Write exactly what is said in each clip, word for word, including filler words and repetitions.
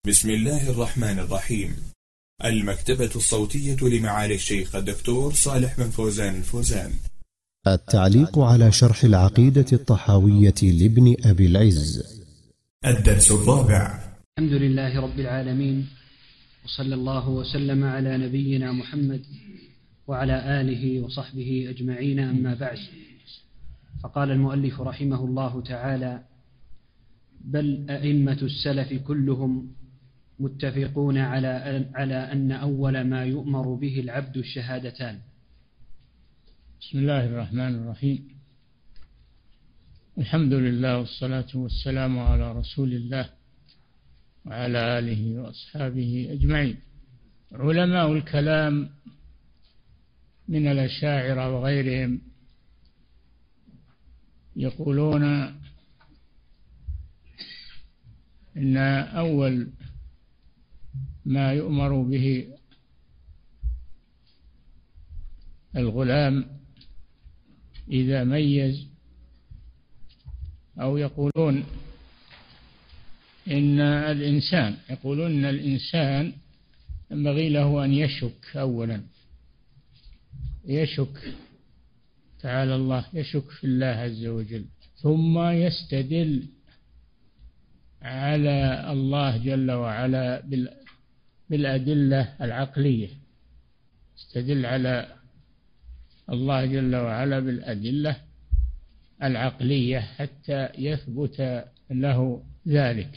بسم الله الرحمن الرحيم. المكتبة الصوتية لمعالي الشيخ الدكتور صالح بن فوزان الفوزان. التعليق على شرح العقيدة الطحاوية لابن أبي العز. الدرس الرابع. الحمد لله رب العالمين، وصلى الله وسلم على نبينا محمد وعلى آله وصحبه أجمعين، أما بعد. فقال المؤلف رحمه الله تعالى: بل أئمة السلف كلهم متفقون على على أن أول ما يؤمر به العبد الشهادتان. بسم الله الرحمن الرحيم. الحمد لله والصلاة والسلام على رسول الله وعلى آله وأصحابه أجمعين. علماء الكلام من الأشاعرة وغيرهم يقولون إن أول ما يؤمر به الغلام إذا ميز، أو يقولون إن الإنسان يقولون إن الإنسان ينبغي له أن يشك أولا، يشك تعالى الله، يشك في الله عز وجل، ثم يستدل على الله جل وعلا بالأدلة العقلية، يستدل على الله جل وعلا بالأدلة العقلية حتى يثبت له ذلك.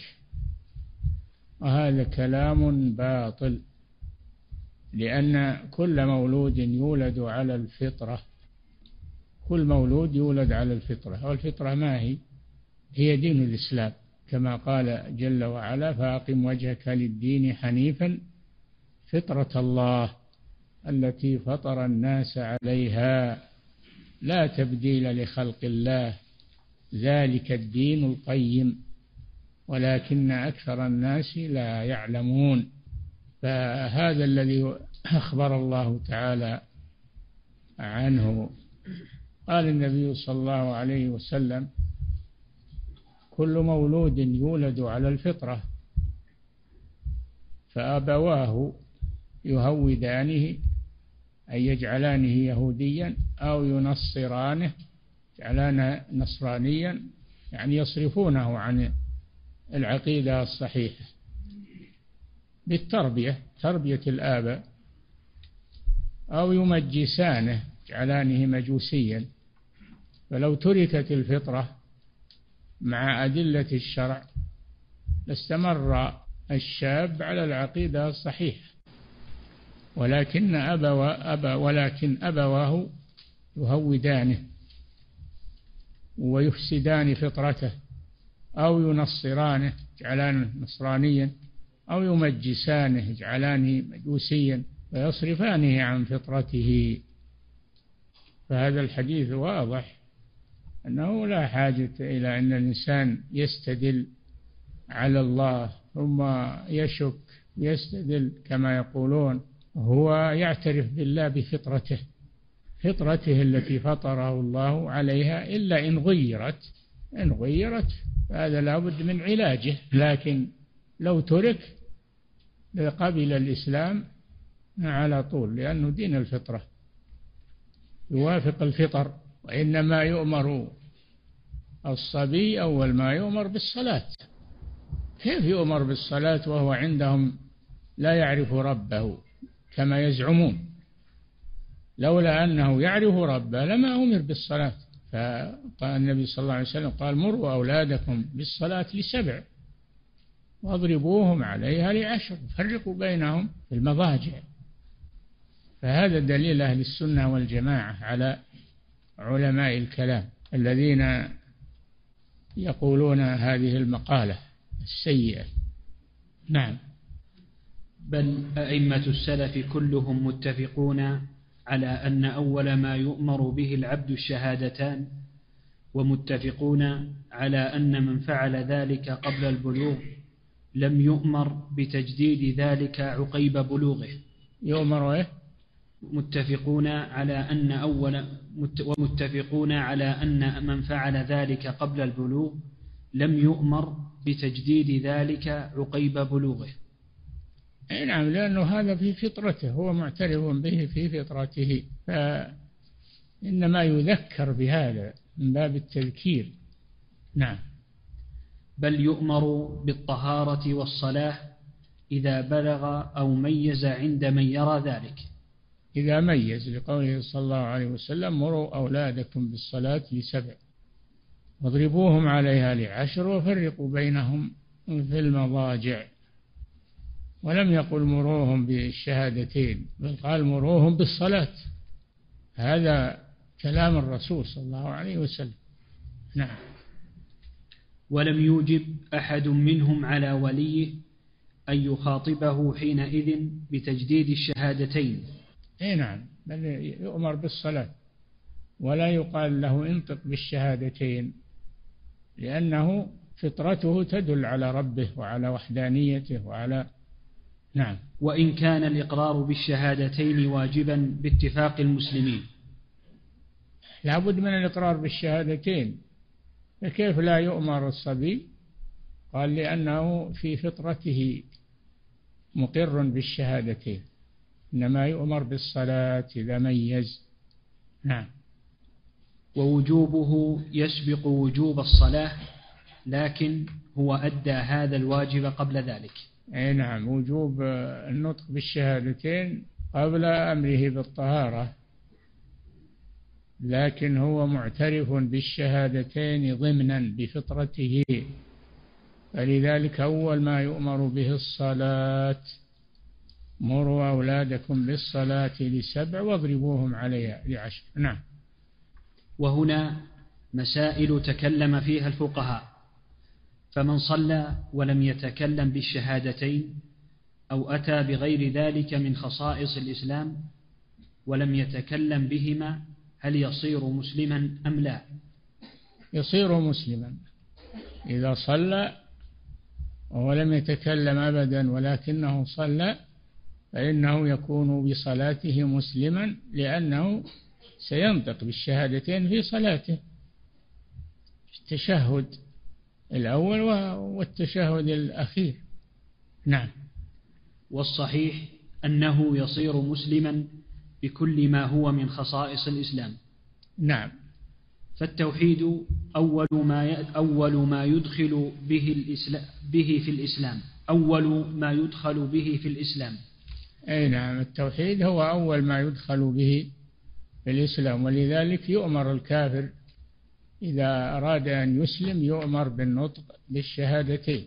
وهذا كلام باطل، لأن كل مولود يولد على الفطرة، كل مولود يولد على الفطرة، والفطرة ما هي؟ هي دين الإسلام، كما قال جل وعلا: فأقم وجهك للدين حنيفا فطرة الله التي فطر الناس عليها لا تبديل لخلق الله ذلك الدين القيم ولكن أكثر الناس لا يعلمون. فهذا الذي أخبر الله تعالى عنه. قال النبي صلى الله عليه وسلم: كل مولود يولد على الفطرة فأبواه يهودانه أي يجعلانه يهوديا أو ينصرانه يجعلانه نصرانيا، يعني يصرفونه عن العقيدة الصحيحة بالتربية، تربية الآباء، أو يمجسانه يجعلانه مجوسيا. فلو تركت الفطرة مع أدلة الشرع لاستمر الشاب على العقيدة الصحيحة، ولكن أبوى أبى ولكن أبواه يهودانه ويفسدان فطرته، أو ينصرانه يجعلانه نصرانيا، أو يمجسانه يجعلانه مجوسيا ويصرفانه عن فطرته. فهذا الحديث واضح أنه لا حاجة إلى أن الإنسان يستدل على الله ثم يشك يستدل كما يقولون. هو يعترف بالله بفطرته، فطرته التي فطره الله عليها، إلا إن غيرت إن غيرت هذا لابد من علاجه. لكن لو ترك قبل الإسلام على طول، لأنه دين الفطرة يوافق الفطر. وإنما يؤمر الصبي أول ما يؤمر بالصلاة. كيف يؤمر بالصلاة وهو عندهم لا يعرف ربه كما يزعمون؟ لولا أنه يعرف ربه لما أمر بالصلاة. فقال النبي صلى الله عليه وسلم قال: مروا أولادكم بالصلاة لسبع واضربوهم عليها لعشر، فرقوا بينهم في المضاجع. فهذا دليل أهل السنة والجماعة على علماء الكلام الذين يقولون هذه المقالة السيئة. نعم. بل أئمة السلف كلهم متفقون على أن أول ما يؤمر به العبد الشهادتان، ومتفقون على أن من فعل ذلك قبل البلوغ لم يؤمر بتجديد ذلك عقيب بلوغه. يؤمر إيه؟ متفقون على أن أول ومتفقون على أن من فعل ذلك قبل البلوغ لم يؤمر بتجديد ذلك عقيب بلوغه. نعم، لأنه هذا في فطرته، هو معترف به في فطرته، فإنما يذكر بهذا من باب التذكير. نعم. بل يؤمر بالطهارة والصلاة إذا بلغ أو ميز عند من يرى ذلك. إذا ميز، لقوله صلى الله عليه وسلم: مروا أولادكم بالصلاة لسبع واضربوهم عليها لعشر وفرقوا بينهم في المضاجع. ولم يقل مروهم بالشهادتين، بل قال مروهم بالصلاة. هذا كلام الرسول صلى الله عليه وسلم. نعم. ولم يوجب أحد منهم على وليه أن يخاطبه حينئذ بتجديد الشهادتين. اي نعم، بل يؤمر بالصلاة ولا يقال له انطق بالشهادتين، لأنه فطرته تدل على ربه وعلى وحدانيته وعلى. نعم. وإن كان الإقرار بالشهادتين واجبا باتفاق المسلمين. لا بد من الإقرار بالشهادتين، فكيف لا يؤمر الصبي؟ قال: لأنه في فطرته مقر بالشهادتين، إنما يؤمر بالصلاة إذا ميز. نعم. ووجوبه يسبق وجوب الصلاة، لكن هو أدى هذا الواجب قبل ذلك. أي نعم، وجوب النطق بالشهادتين قبل أمره بالطهارة، لكن هو معترف بالشهادتين ضمنا بفطرته، فلذلك أول ما يؤمر به الصلاة: مروا أولادكم بالصلاة لسبع واضربوهم عليها لعشر. نعم. وهنا مسائل تكلم فيها الفقهاء، فمن صلى ولم يتكلم بالشهادتين أو أتى بغير ذلك من خصائص الإسلام ولم يتكلم بهما، هل يصير مسلما أم لا؟ يصير مسلما إذا صلى ولم يتكلم أبدا ولكنه صلى، فإنه يكون بصلاته مسلما، لأنه سينطق بالشهادتين في صلاته، التشهد الأول والتشهد الأخير. نعم. والصحيح أنه يصير مسلما بكل ما هو من خصائص الإسلام. نعم. فالتوحيد أول ما أول ما يدخل به الإسلام به في الإسلام أول ما يدخل به في الإسلام. أي نعم، التوحيد هو أول ما يدخل به في الإسلام، ولذلك يؤمر الكافر إذا أراد أن يسلم يؤمر بالنطق بالشهادتين.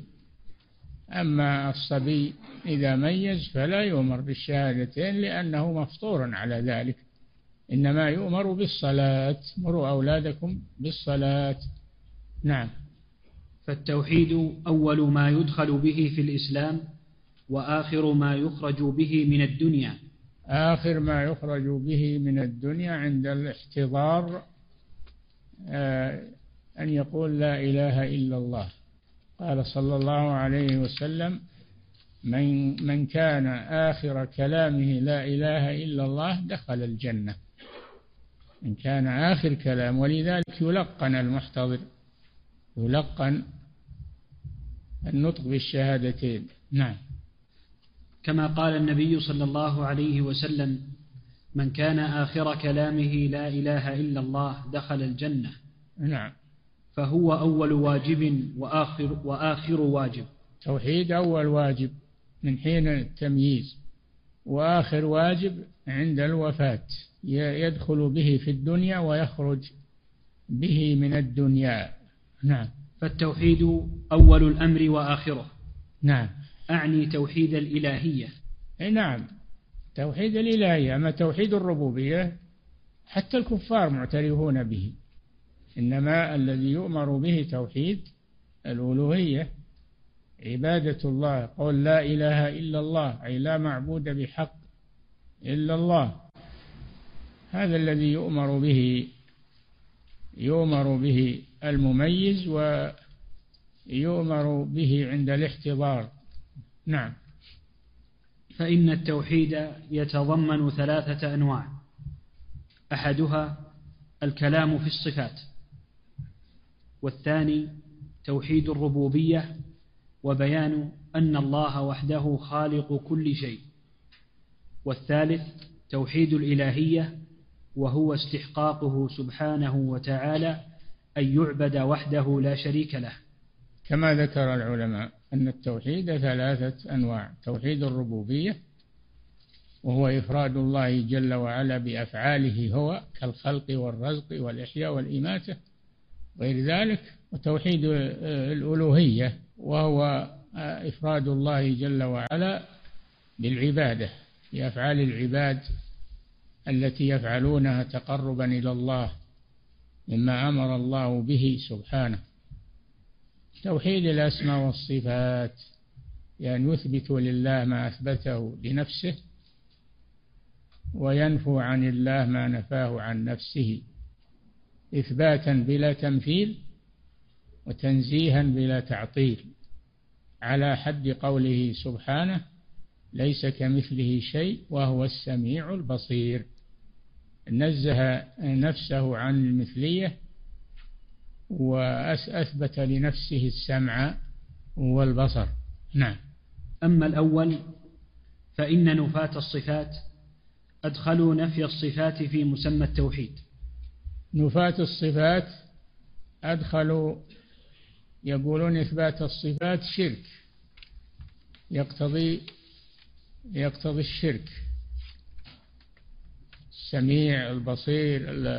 أما الصبي إذا ميز فلا يؤمر بالشهادتين لأنه مفطور على ذلك، إنما يؤمر بالصلاة: مروا أولادكم بالصلاة. نعم. فالتوحيد أول ما يدخل به في الإسلام وآخر ما يخرج به من الدنيا. آخر ما يخرج به من الدنيا عند الاحتضار آه أن يقول لا إله إلا الله. قال صلى الله عليه وسلم: من, من كان آخر كلامه لا إله إلا الله دخل الجنة. من كان آخر كلام، ولذلك يلقن المحتضر، يلقن النطق بالشهادتين. نعم. كما قال النبي صلى الله عليه وسلم: من كان آخر كلامه لا إله إلا الله دخل الجنة. نعم. فهو أول واجب وآخر, وآخر واجب. توحيد أول واجب من حين التمييز، وآخر واجب عند الوفاة، يدخل به في الدنيا ويخرج به من الدنيا. نعم. فالتوحيد أول الأمر وآخره. نعم. أعني توحيد الإلهية. نعم، توحيد الإلهية. أما توحيد الربوبية حتى الكفار معترفون به، إنما الذي يؤمر به توحيد الألوهية، عبادة الله، قول لا إله إلا الله، أي لا معبود بحق إلا الله. هذا الذي يؤمر به يؤمر به المميز ويؤمر به عند الاحتضار. نعم. فإن التوحيد يتضمن ثلاثة أنواع: أحدها الكلام في الصفات، والثاني توحيد الربوبية وبيان أن الله وحده خالق كل شيء. والثالث توحيد الإلهية وهو استحقاقه سبحانه وتعالى أن يعبد وحده لا شريك له. كما ذكر العلماء أن التوحيد ثلاثة أنواع: توحيد الربوبية وهو إفراد الله جل وعلا بأفعاله هو كالخلق والرزق والإحياء والإماتة غير ذلك، وتوحيد الألوهية وهو إفراد الله جل وعلا بالعبادة بأفعال العباد التي يفعلونها تقربا إلى الله مما أمر الله به سبحانه. توحيد الأسماء والصفات يعني يثبت لله ما أثبته لنفسه وينفو عن الله ما نفاه عن نفسه إثباتا بلا تمثيل وتنزيها بلا تعطيل، على حد قوله سبحانه: ليس كمثله شيء وهو السميع البصير. نزه نفسه عن المثلية وأثبت لنفسه السمع والبصر. نعم. أما الأول فإن نفاة الصفات أدخلوا نفي الصفات في مسمى التوحيد. نفاة الصفات أدخلوا يقولون إثبات الصفات شرك يقتضي يقتضي الشرك. السميع البصير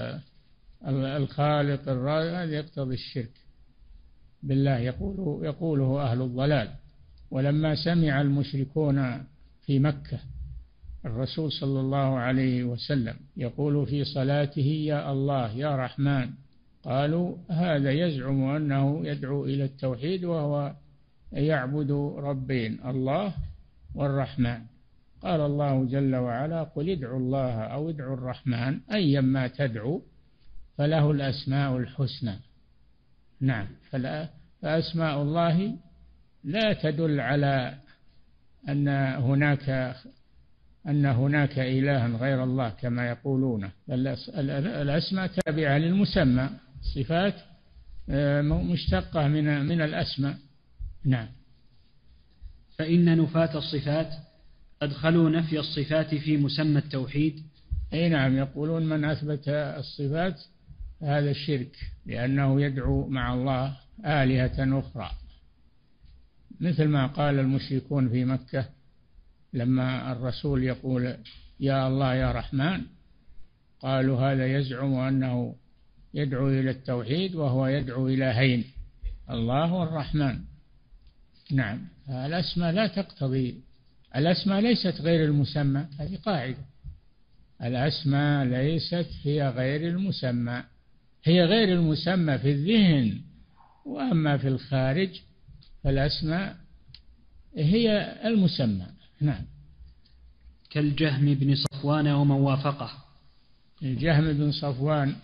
الخالق الرازق هذا يقتضي الشرك بالله، يقوله, يقوله أهل الضلال. ولما سمع المشركون في مكة الرسول صلى الله عليه وسلم يقول في صلاته: يا الله يا رحمن، قالوا: هذا يزعم أنه يدعو إلى التوحيد وهو يعبد ربين الله والرحمن. قال الله جل وعلا: قل ادعوا الله أو ادعوا الرحمن أيما تدعو فله الأسماء الحسنى. نعم. فأسماء الله لا تدل على أن هناك أن هناك إلها غير الله كما يقولون، الأسماء تابعة للمسمى، صفات مشتقة من من الأسماء. نعم. فإن نفاة الصفات أدخلوا نفي الصفات في مسمى التوحيد. أي نعم، يقولون من أثبت الصفات هذا الشرك لأنه يدعو مع الله آلهة أخرى، مثل ما قال المشركون في مكة لما الرسول يقول: يا الله يا رحمن، قالوا: هذا يزعم أنه يدعو إلى التوحيد وهو يدعو إلهين، الله والرحمن. نعم. الأسماء لا تقتضي، الأسماء ليست غير المسمى، هذه قاعدة. الأسماء ليست هي غير المسمى، هي غير المسمى في الذهن، وأما في الخارج فالأسماء هي المسمى. نعم. كالجهم بن صفوان ومن وافقه. الجهم بن صفوان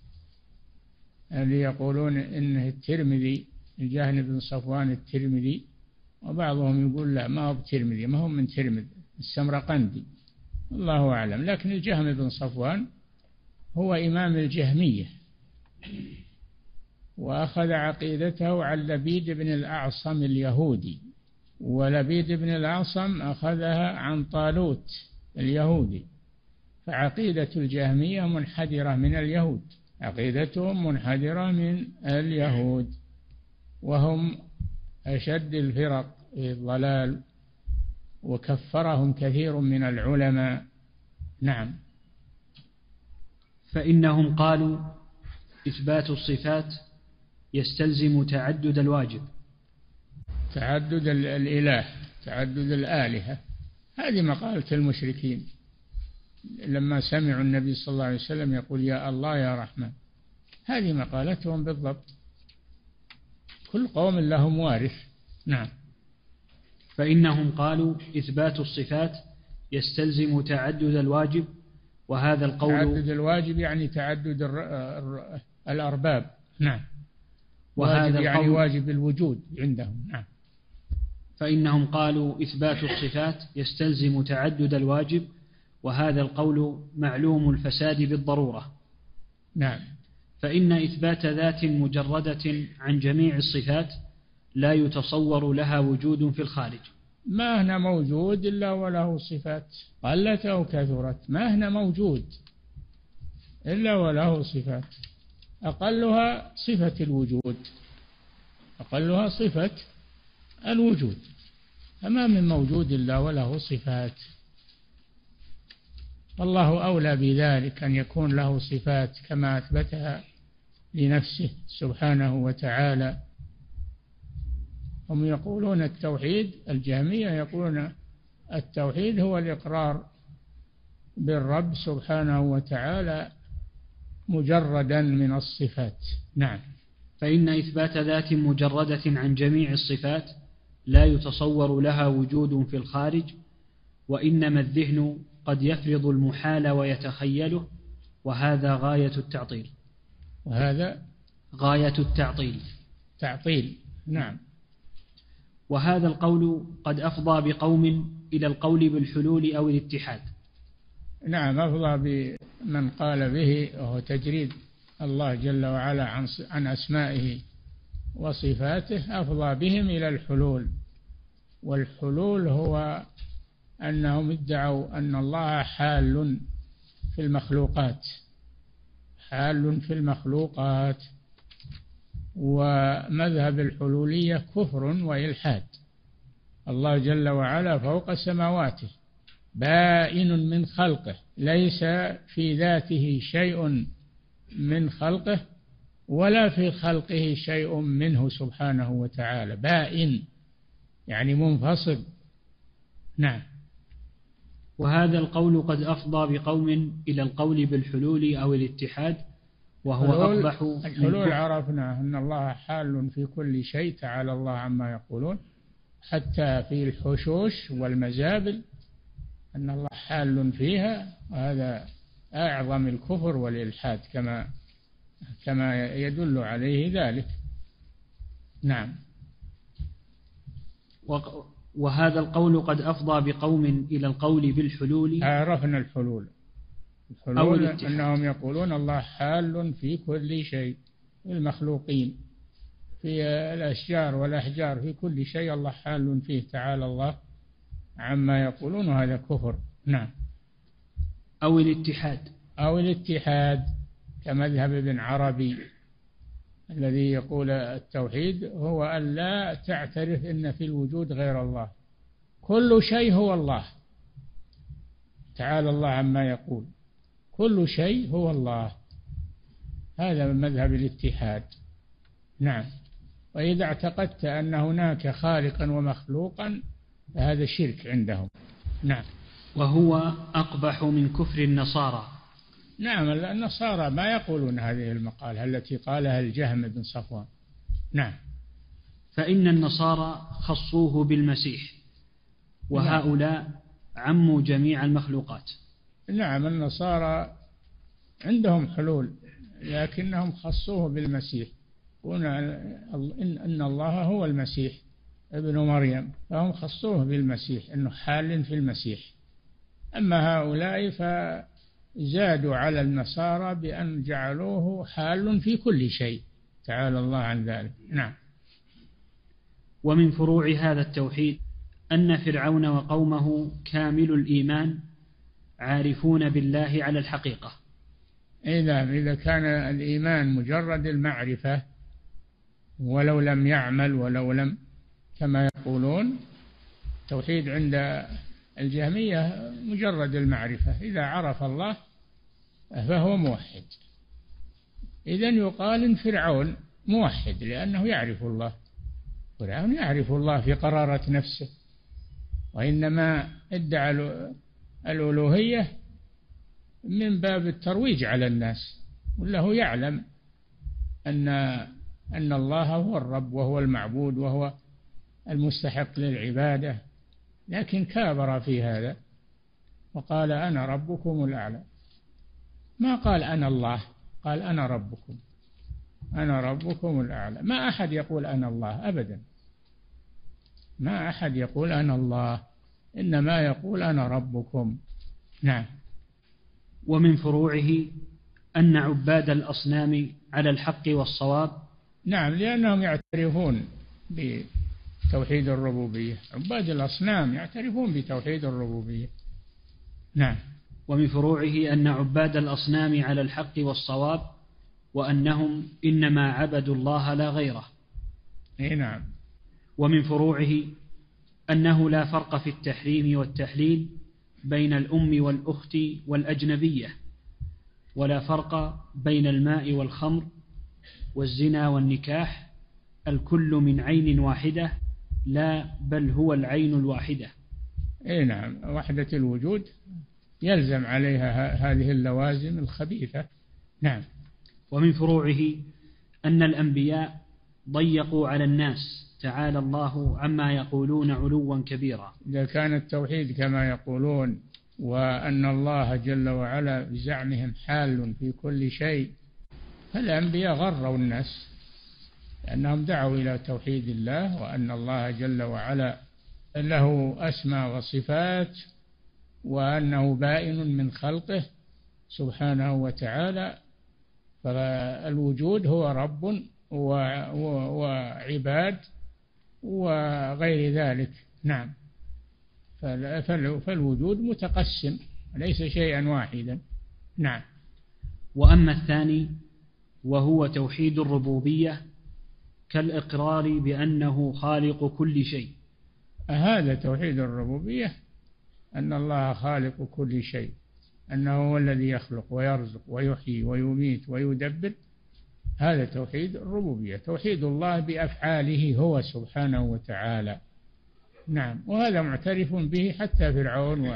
اللي يقولون إنه الترمذي، الجهم بن صفوان الترمذي، وبعضهم يقول لا ما هو الترمذي، ما هو من ترمذ، السمرقندي، الله أعلم. لكن الجهم بن صفوان هو إمام الجهمية، وأخذ عقيدته عن لبيد بن الأعصم اليهودي، ولبيد بن الأعصم أخذها عن طالوت اليهودي. فعقيدة الجهمية منحدرة من اليهود، عقيدتهم منحدرة من اليهود، وهم أشد الفرق في الضلال، وكفرهم كثير من العلماء. نعم. فإنهم قالوا: إثبات الصفات يستلزم تعدد الواجب. تعدد الإله، تعدد الآلهة، هذه مقالة المشركين لما سمعوا النبي صلى الله عليه وسلم يقول: يا الله يا رحمن، هذه مقالتهم بالضبط. كل قوم لهم وارث. نعم. فإنهم قالوا: إثبات الصفات يستلزم تعدد الواجب، وهذا القول تعدد الواجب يعني تعدد الأرباب. نعم. وهذا يعني القول واجب الوجود عندهم. نعم. فإنهم قالوا: إثبات الصفات يستلزم تعدد الواجب، وهذا القول معلوم الفساد بالضرورة. نعم. فإن إثبات ذات مجردة عن جميع الصفات لا يتصور لها وجود في الخارج. ما هنا موجود إلا وله صفات، قلت أو كثرت، ما هنا موجود إلا وله صفات، أقلها صفة الوجود، أقلها صفة الوجود، فما من موجود إلا وله صفات. الله أولى بذلك أن يكون له صفات كما أثبتها لنفسه سبحانه وتعالى. هم يقولون التوحيد، الجهمية يقولون التوحيد هو الإقرار بالرب سبحانه وتعالى مجردا من الصفات. نعم. فإن إثبات ذات مجردة عن جميع الصفات لا يتصور لها وجود في الخارج، وإنما الذهن قد يفرض المحال ويتخيله، وهذا غاية التعطيل. وهذا غاية التعطيل. تعطيل. نعم. وهذا القول قد أفضى بقوم إلى القول بالحلول أو الاتحاد. نعم، أفضى بمن قال به وهو تجريد الله جل وعلا عن عن أسمائه وصفاته، أفضى بهم إلى الحلول. والحلول هو أنهم ادعوا أن الله حال في المخلوقات، حال في المخلوقات، ومذهب الحلولية كفر وإلحاد. الله جل وعلا فوق سماواته بائن من خلقه، ليس في ذاته شيء من خلقه ولا في خلقه شيء منه سبحانه وتعالى، بائن يعني منفصل. نعم. وهذا القول قد أفضى بقوم إلى القول بالحلول أو الاتحاد، وهو أقبح. الحلول عرفنا أن الله حال في كل شيء، تعالى الله عما يقولون، حتى في الحشوش والمزابل أن الله حال فيها، وهذا أعظم الكفر والإلحاد كما كما يدل عليه ذلك. نعم. وهذا القول قد أفضى بقوم إلى القول بالحلول. عرفنا الحلول. الحلول أنهم يقولون الله حال في كل شيء، المخلوقين، في الأشجار والأحجار، في كل شيء الله حال فيه، تعالى الله عما يقولون، وهذا كفر. نعم. أو الاتحاد. أو الاتحاد كمذهب ابن عربي الذي يقول التوحيد هو أن لا تعترف أن في الوجود غير الله، كل شيء هو الله، تعالى الله عما يقول، كل شيء هو الله. هذا من مذهب الاتحاد. نعم. وإذا اعتقدت أن هناك خالقا ومخلوقا فهذا شرك عندهم. نعم. وهو أقبح من كفر النصارى. نعم، النصارى ما يقولون هذه المقالة التي قالها الجهم بن صفوان. نعم. فإن النصارى خصوه بالمسيح، وهؤلاء عموا جميع المخلوقات. نعم، النصارى عندهم حلول لكنهم خصوه بالمسيح، قلنا إن الله هو المسيح ابن مريم، فهم خصوه بالمسيح أنه حال في المسيح. أما هؤلاء فزادوا على النصارى بأن جعلوه حال في كل شيء، تعالى الله عن ذلك. نعم. ومن فروع هذا التوحيد أن فرعون وقومه كامل الإيمان عارفون بالله على الحقيقة. إذا إذا كان الإيمان مجرد المعرفة ولو لم يعمل ولو لم، كما يقولون التوحيد عند الجهمية مجرد المعرفة، إذا عرف الله فهو موحد. إذن يقال إن فرعون موحد لأنه يعرف الله، فرعون يعرف الله في قرارة نفسه، وإنما ادعى الألوهية من باب الترويج على الناس، وله يعلم أن أن الله هو الرب وهو المعبود وهو المستحق للعبادة، لكن كابر في هذا وقال أنا ربكم الأعلى، ما قال أنا الله، قال أنا ربكم، أنا ربكم الأعلى. ما أحد يقول أنا الله أبدا، ما أحد يقول أنا الله، إنما يقول أنا ربكم. نعم. ومن فروعه أن عباد الأصنام على الحق والصواب؟ نعم، لأنهم يعترفون بتوحيد الربوبية، عباد الأصنام يعترفون بتوحيد الربوبية. نعم. ومن فروعه أن عباد الأصنام على الحق والصواب، وأنهم إنما عبدوا الله لا غيره. إيه نعم. ومن فروعه أنه لا فرق في التحريم والتحليل بين الأم والأخت والأجنبية، ولا فرق بين الماء والخمر والزنا والنكاح، الكل من عين واحدة، لا بل هو العين الواحدة. إيه نعم، وحدة الوجود يلزم عليها هذه اللوازم الخبيثة. نعم. ومن فروعه أن الأنبياء ضيقوا على الناس، تعالى الله عما يقولون علوا كبيرا. إذا كان التوحيد كما يقولون، وأن الله جل وعلا بزعمهم حال في كل شيء، فالأنبياء غروا الناس، لأنهم دعوا إلى توحيد الله، وأن الله جل وعلا له أسماء وصفات، وأنه بائن من خلقه سبحانه وتعالى، فالوجود هو رب وعباد وغير ذلك. نعم. فالوجود متقسم ليس شيئا واحدا. نعم. وأما الثاني وهو توحيد الربوبية كالإقرار بأنه خالق كل شيء. هذا توحيد الربوبية، أن الله خالق كل شيء، أنه هو الذي يخلق ويرزق ويحيي ويميت ويدبر، هذا توحيد الربوبية، توحيد الله بأفعاله هو سبحانه وتعالى. نعم. وهذا معترف به حتى فرعون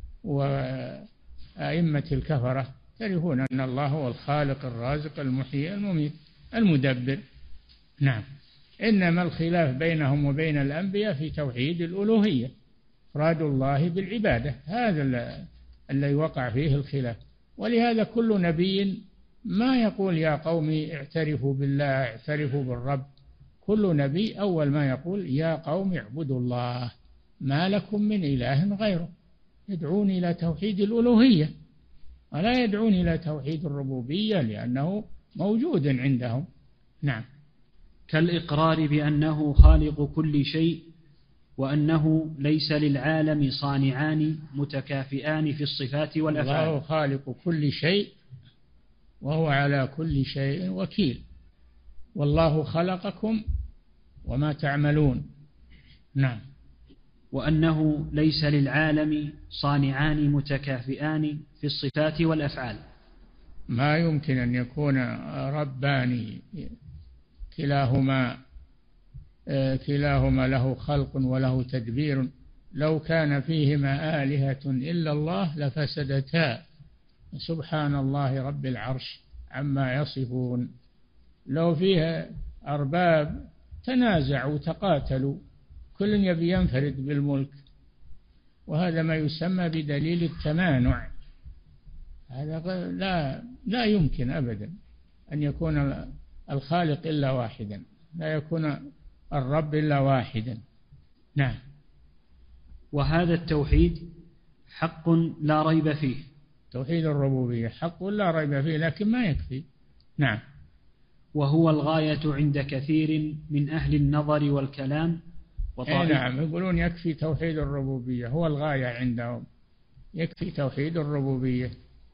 وأئمة الكفرة يعترفون أن الله هو الخالق الرازق المحيي المميت المدبر. نعم. إنما الخلاف بينهم وبين الأنبياء في توحيد الألوهية، إفراد الله بالعبادة، هذا الذي وقع فيه الخلاف. ولهذا كل نبي ما يقول يا قوم اعترفوا بالله اعترفوا بالرب، كل نبي أول ما يقول يا قوم اعبدوا الله ما لكم من إله غيره، يدعون إلى توحيد الألوهية ولا يدعون إلى توحيد الربوبية لأنه موجود عندهم. نعم. كالإقرار بأنه خالق كل شيء، وأنه ليس للعالم صانعان متكافئان في الصفات والأفعال. الله خالق كل شيء وهو على كل شيء وكيل، والله خلقكم وما تعملون. نعم. وأنه ليس للعالم صانعان متكافئان في الصفات والأفعال، ما يمكن أن يكون ربان كلاهما كلاهما له خلق وله تدبير، لو كان فيهما آلهة إلا الله لفسدتا، سبحان الله رب العرش عما يصفون. لو فيها أرباب تنازعوا تقاتلوا، كل يبي ينفرد بالملك، وهذا ما يسمى بدليل التمانع. هذا لا لا يمكن أبدا أن يكون الخالق إلا واحدا، لا يكون الرب إلا واحدا. نعم. وهذا التوحيد حق لا ريب فيه، توحيد الربوبية حق لا ريب فيه، لكن ما يكفي. نعم. وهو الغاية عند كثير من أهل النظر والكلام وطائف. نعم، يقولون يكفي توحيد الربوبية، هو الغاية عندهم، يكفي توحيد الربوبية،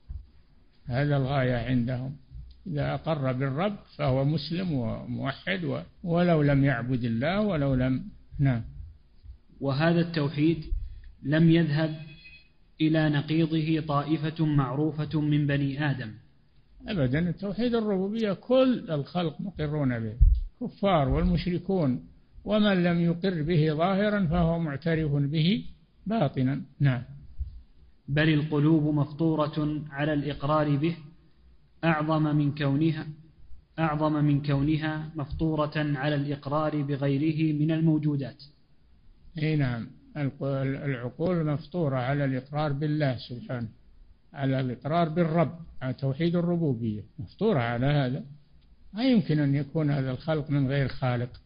هذا الغاية عندهم. إذا أقر بالرب فهو مسلم وموحد ولو لم يعبد الله ولو لم. نعم. وهذا التوحيد لم يذهب إلى نقيضه طائفة معروفة من بني آدم أبدا. توحيد الربوبية كل الخلق مقرون به، كفار والمشركون، ومن لم يقر به ظاهرا فهو معترف به باطنا. نعم. بل القلوب مفطورة على الإقرار به أعظم من كونها أعظم من كونها مفطورة على الإقرار بغيره من الموجودات. أي نعم، العقول مفطورة على الإقرار بالله سبحانه، على الإقرار بالرب، على توحيد الربوبية، مفطورة على هذا. ما يمكن أن يكون هذا الخلق من غير خالق.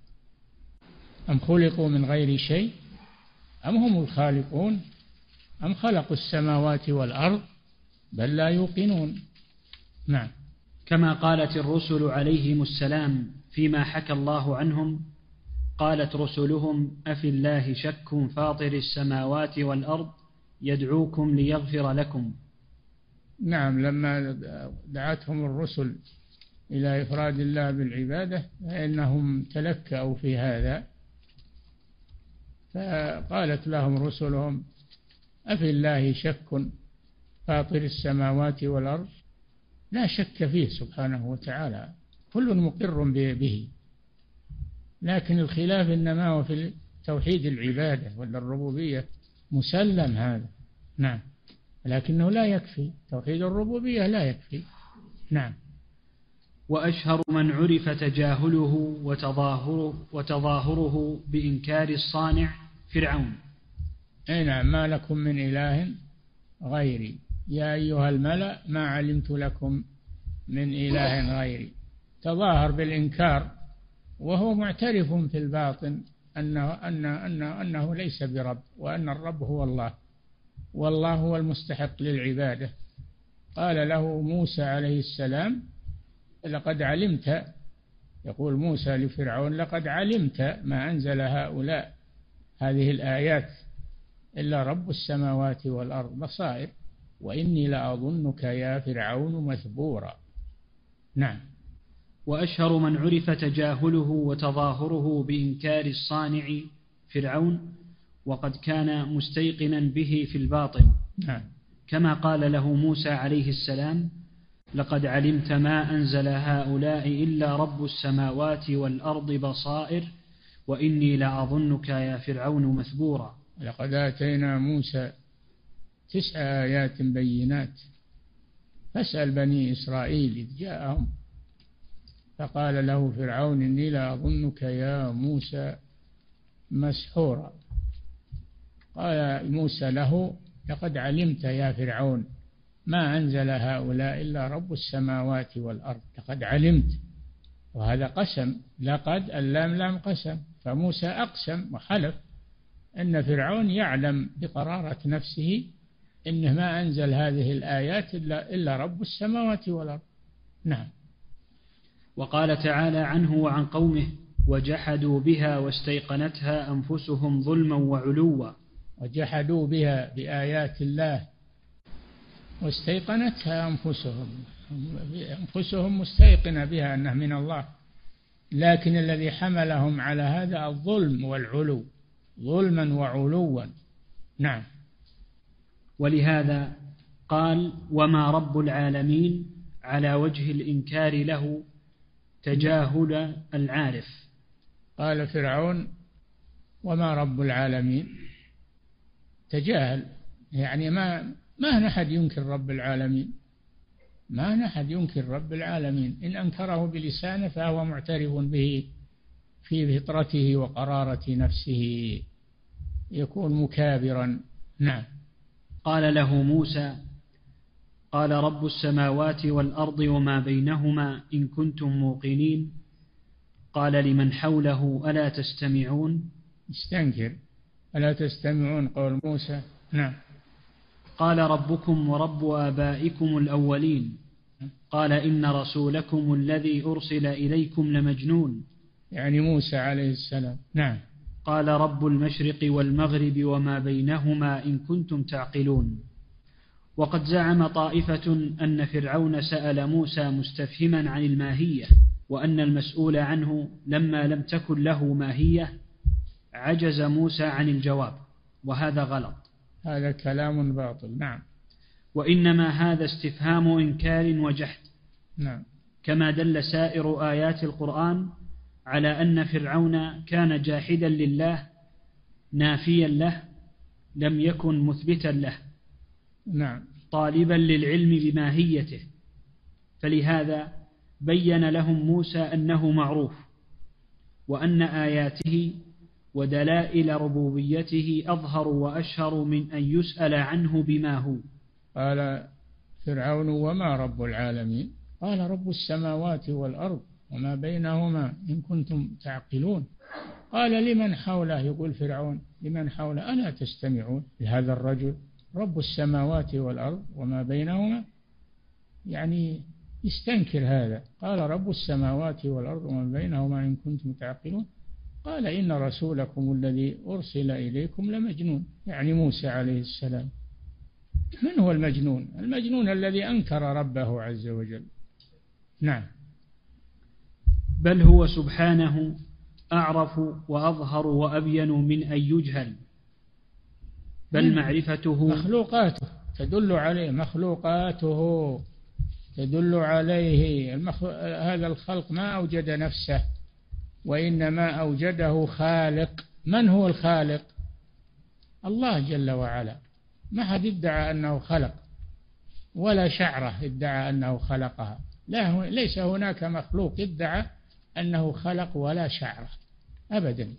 أم خلقوا من غير شيء أم هم الخالقون أم خلقوا السماوات والأرض بل لا يوقنون. نعم. كما قالت الرسل عليهم السلام فيما حكى الله عنهم، قالت رسلهم أفي الله شك فاطر السماوات والأرض يدعوكم ليغفر لكم. نعم، لما دعتهم الرسل إلى إفراد الله بالعبادة فإنهم تلكأوا في هذا، فقالت لهم رسلهم أفي الله شك فاطر السماوات والأرض، لا شك فيه سبحانه وتعالى، كل مقر به، لكن الخلاف إنما هو في توحيد العبادة ولا الربوبية، مسلم هذا. نعم، لكنه لا يكفي، توحيد الربوبية لا يكفي. نعم. وأشهر من عرف تجاهله وتظاهره, وتظاهره بإنكار الصانع فرعون. أي نعم، ما لكم من إله غيري يا أيها الملأ ما علمت لكم من إله غيري، تظاهر بالإنكار وهو معترف في الباطن أنه, أنه, أنه, أنه ليس برب، وأن الرب هو الله، والله هو المستحق للعبادة. قال له موسى عليه السلام لقد علمت، يقول موسى لفرعون لقد علمت ما أنزل هؤلاء هذه الآيات إلا رب السماوات والأرض بصائر وإني لأظنك يا فرعون مثبورا. نعم. وأشهر من عرف تجاهله وتظاهره بإنكار الصانع فرعون، وقد كان مستيقنا به في الباطن. نعم. كما قال له موسى عليه السلام لقد علمت ما أنزل هؤلاء إلا رب السماوات والأرض بصائر وإني لأظنك يا فرعون مثبورا. لقد آتينا موسى تسع آيات بينات فاسأل بني إسرائيل إذ جاءهم فقال له فرعون إني لأظنك يا موسى مسحورا. قال موسى له لقد علمت يا فرعون ما أنزل هؤلاء إلا رب السماوات والأرض، لقد علمت، وهذا قسم، لقد اللام لام قسم، فموسى أقسم وحلف أن فرعون يعلم بقرارة نفسه إنه ما أنزل هذه الآيات إلا, إلا رب السماوات والأرض. نعم. وقال تعالى عنه وعن قومه وجحدوا بها واستيقنتها أنفسهم ظلما وعلوا. وجحدوا بها بآيات الله واستيقنتها أنفسهم، أنفسهم مستيقنة بها أنها من الله، لكن الذي حملهم على هذا الظلم والعلو، ظلما وعلوا. نعم. ولهذا قال وما رب العالمين على وجه الإنكار له تجاهل العارف. قال فرعون وما رب العالمين، تجاهل، يعني ما ما نحد ينكر رب العالمين، ما نحد ينكر رب العالمين، إن أنكره بلسانه فهو معترف به في فطرته وقرارة نفسه، يكون مكابرا. نعم. قال له موسى قال رب السماوات والأرض وما بينهما إن كنتم موقنين. قال لمن حوله ألا تستمعون، استنكر، ألا تستمعون قول موسى. نعم. قال ربكم ورب آبائكم الأولين. قال إن رسولكم الذي أرسل إليكم لمجنون، يعني موسى عليه السلام. نعم. قال رب المشرق والمغرب وما بينهما إن كنتم تعقلون. وقد زعم طائفة أن فرعون سأل موسى مستفهما عن الماهية، وأن المسؤول عنه لما لم تكن له ماهية عجز موسى عن الجواب، وهذا غلط، هذا كلام باطل. نعم. وإنما هذا استفهام إنكار وجحد. نعم. كما دل سائر آيات القرآن على أن فرعون كان جاحدا لله نافيا له لم يكن مثبتا له. نعم. طالبا للعلم بماهيته، فلهذا بين لهم موسى أنه معروف، وأن آياته ودلائل ربوبيته أظهر وأشهر من أن يسأل عنه بما هو. قال فرعون وما رب العالمين؟ قال رب السماوات والأرض وما بينهما إن كنتم تعقلون. قال لمن حوله، يقول فرعون لمن حوله ألا تستمعون لهذا الرجل؟ رب السماوات والأرض وما بينهما، يعني يستنكر هذا. قال رب السماوات والأرض ومن بينهما إن كنتم تعقلون قال إن رسولكم الذي أرسل إليكم لمجنون، يعني موسى عليه السلام. من هو المجنون؟ المجنون الذي أنكر ربه عز وجل. نعم. بل هو سبحانه أعرف وأظهر وأبين من أن يجهل، بل معرفته مخلوقاته تدل عليه، مخلوقاته تدل عليه. المخلوق هذا الخلق ما أوجد نفسه، وإنما أوجده خالق. من هو الخالق؟ الله جل وعلا. ما حد ادعى أنه خلق، ولا شعرة ادعى أنه خلقها. لا، ليس هناك مخلوق ادعى أنه خلق ولا شعرة أبدا.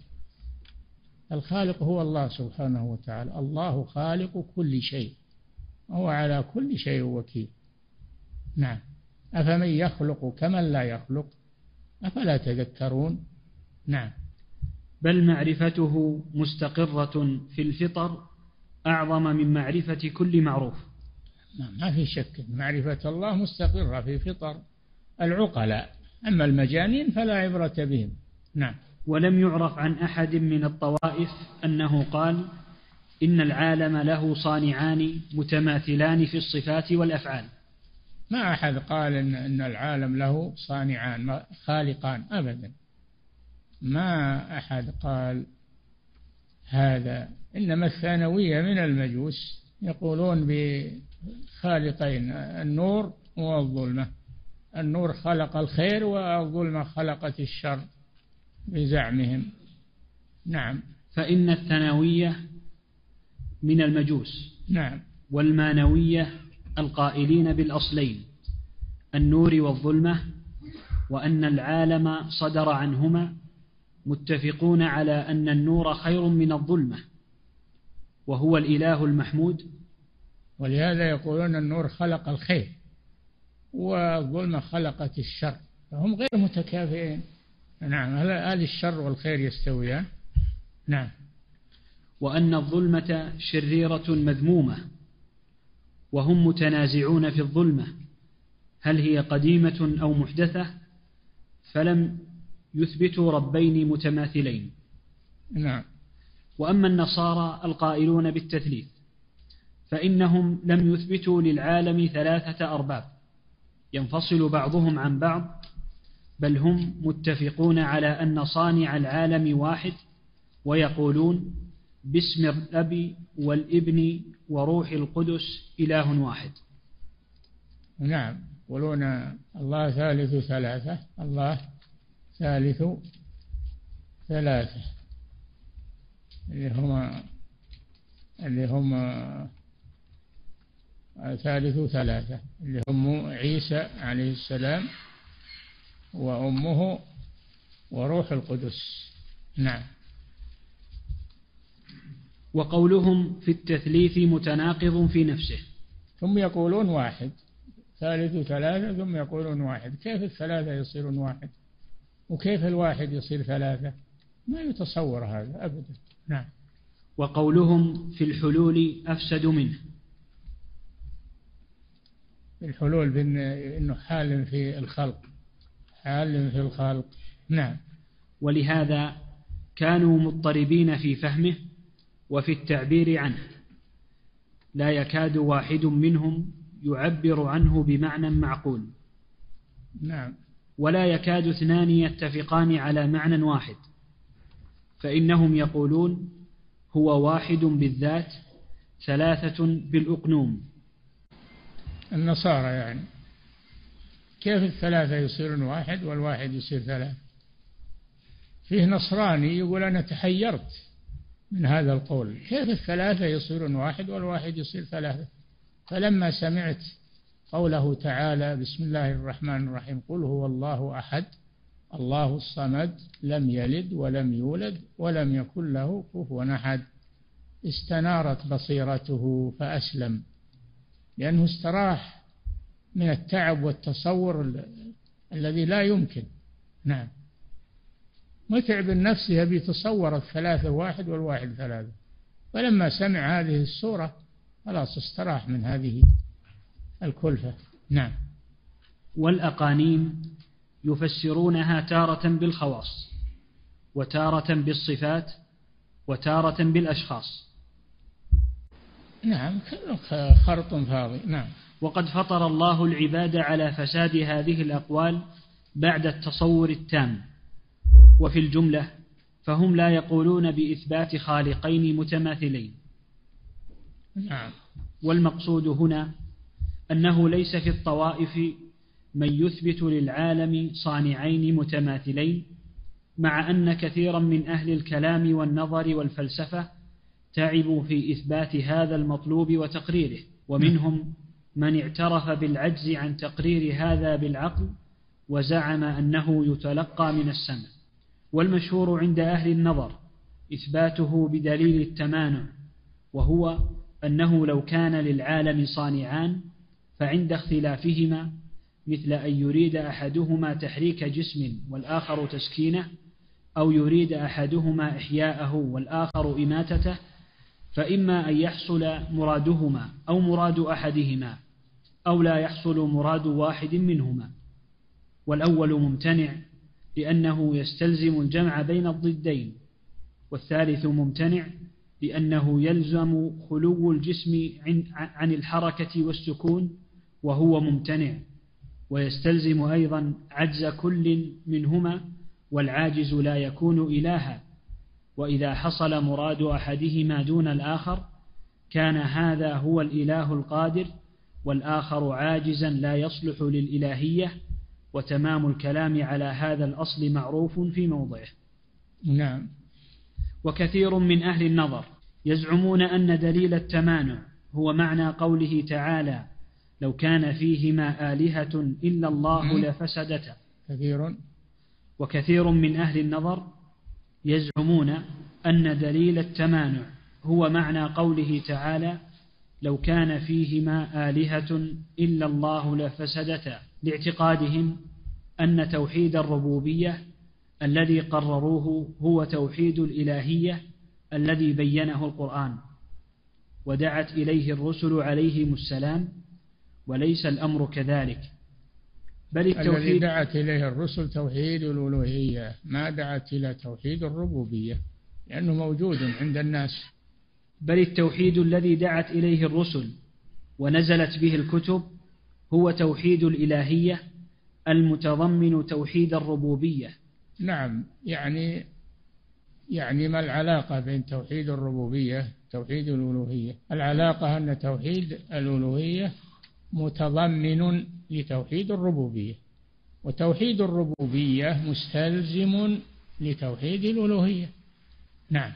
الخالق هو الله سبحانه وتعالى. الله خالق كل شيء، وهو على كل شيء وكيل. نعم. أفمن يخلق كمن لا يخلق أفلا تذكرون. نعم. بل معرفته مستقرة في الفطر أعظم من معرفة كل معروف. نعم، ما في شك. معرفة الله مستقرة في فطر العقلاء، أما المجانين فلا عبرة بهم. نعم. ولم يعرف عن أحد من الطوائف أنه قال إن العالم له صانعان متماثلان في الصفات والأفعال. ما أحد قال إن, إن العالم له صانعان خالقان أبدا. ما أحد قال هذا. إنما الثانوية من المجوس يقولون بخالقين، النور والظلمة. النور خلق الخير والظلمة خلقت الشر بزعمهم. نعم. فإن الثانوية من المجوس. نعم. والمانوية القائلين بالأصلين النور والظلمة، وأن العالم صدر عنهما، متفقون على أن النور خير من الظلمة وهو الإله المحمود. ولهذا يقولون النور خلق الخير والظلمة خلقت الشر، فهم غير متكافئين. نعم. هل الشر والخير يستويان؟ نعم. وأن الظلمة شريرة مذمومة، وهم متنازعون في الظلمة هل هي قديمة أو محدثة، فلم يثبتوا ربين متماثلين. نعم. وأما النصارى القائلون بالتثليث فإنهم لم يثبتوا للعالم ثلاثة أرباب ينفصل بعضهم عن بعض، بل هم متفقون على أن صانع العالم واحد، ويقولون باسم الأب والابن وروح القدس إله واحد. نعم. يقولون الله ثالث ثلاثة، الله ثالث ثلاثة، اللي هم اللي هم ثالث ثلاثة اللي هم عيسى عليه السلام وأمه وروح القدس. نعم. وقولهم في التثليث متناقض في نفسه. ثم يقولون واحد، ثالث ثلاثة، ثم يقولون واحد. كيف الثلاثة يصيرون واحد؟ وكيف الواحد يصير ثلاثة؟ ما يتصور هذا أبدا. نعم. وقولهم في الحلول أفسد منه. الحلول بأنه حال في الخلق، حال في الخلق. نعم. ولهذا كانوا مضطربين في فهمه وفي التعبير عنه، لا يكاد واحد منهم يعبر عنه بمعنى معقول. نعم. ولا يكاد اثنان يتفقان على معنى واحد، فإنهم يقولون هو واحد بالذات ثلاثة بالأقنوم. النصارى يعني كيف الثلاثة يصيرون واحد والواحد يصير ثلاثة؟ فيه نصراني يقول أنا تحيرت من هذا القول، كيف الثلاثة يصيرون واحد والواحد يصير ثلاثة؟ فلما سمعت قوله تعالى بسم الله الرحمن الرحيم قل هو الله أحد الله الصمد لم يلد ولم يولد ولم يكن له كفوا أحد، استنارت بصيرته فأسلم، لأنه استراح من التعب والتصور ال... الذي لا يمكن. نعم. متعب النفس يبي يتصور الثلاثة واحد والواحد ثلاثة، فلما سمع هذه السورة خلاص استراح من هذه الكلفة. نعم. والأقانيم يفسرونها تارة بالخواص وتارة بالصفات وتارة بالأشخاص. نعم، خرط فاضي. نعم. وقد فطر الله العباد على فساد هذه الأقوال بعد التصور التام. وفي الجملة فهم لا يقولون بإثبات خالقين متماثلين. نعم. والمقصود هنا أنه ليس في الطوائف من يثبت للعالم صانعين متماثلين، مع أن كثيرا من أهل الكلام والنظر والفلسفة تعبوا في إثبات هذا المطلوب وتقريره، ومنهم من اعترف بالعجز عن تقرير هذا بالعقل وزعم أنه يتلقى من السمع. والمشهور عند أهل النظر إثباته بدليل التمانع، وهو أنه لو كان للعالم صانعان فعند اختلافهما، مثل أن يريد أحدهما تحريك جسم والآخر تسكينه، أو يريد أحدهما إحياءه والآخر إماتته، فإما أن يحصل مرادهما أو مراد أحدهما، أو لا يحصل مراد واحد منهما. والأول ممتنع لأنه يستلزم الجمع بين الضدين، والثالث ممتنع لأنه يلزم خلو الجسم عن الحركة والسكون، وهو ممتنع، ويستلزم أيضا عجز كل منهما، والعاجز لا يكون إلها. وإذا حصل مراد أحدهما دون الآخر كان هذا هو الإله القادر، والآخر عاجزا لا يصلح للإلهية. وتمام الكلام على هذا الأصل معروف في موضعه. نعم. وكثير من أهل النظر يزعمون أن دليل التمانع هو معنى قوله تعالى: لو كان فيهما آلهة إلا الله لفسدتا. كثير وكثير من أهل النظر يزعمون أن دليل التمانع هو معنى قوله تعالى: لو كان فيهما آلهة إلا الله لفسدتا، لاعتقادهم أن توحيد الربوبية الذي قرروه هو توحيد الإلهية الذي بينه القرآن ودعت إليه الرسل عليهم السلام، وليس الأمر كذلك، بل التوحيد الذي دعت إليه الرسل توحيد الألوهية، ما دعت إلى توحيد الربوبية، لأنه موجود عند الناس. بل التوحيد الذي دعت إليه الرسل ونزلت به الكتب هو توحيد الإلهية المتضمن توحيد الربوبية. نعم. يعني يعني ما العلاقة بين توحيد الربوبية وتوحيد الألوهية؟ العلاقة أن توحيد الألوهية متضمن لتوحيد الربوبية، وتوحيد الربوبية مستلزم لتوحيد الألوهية. نعم.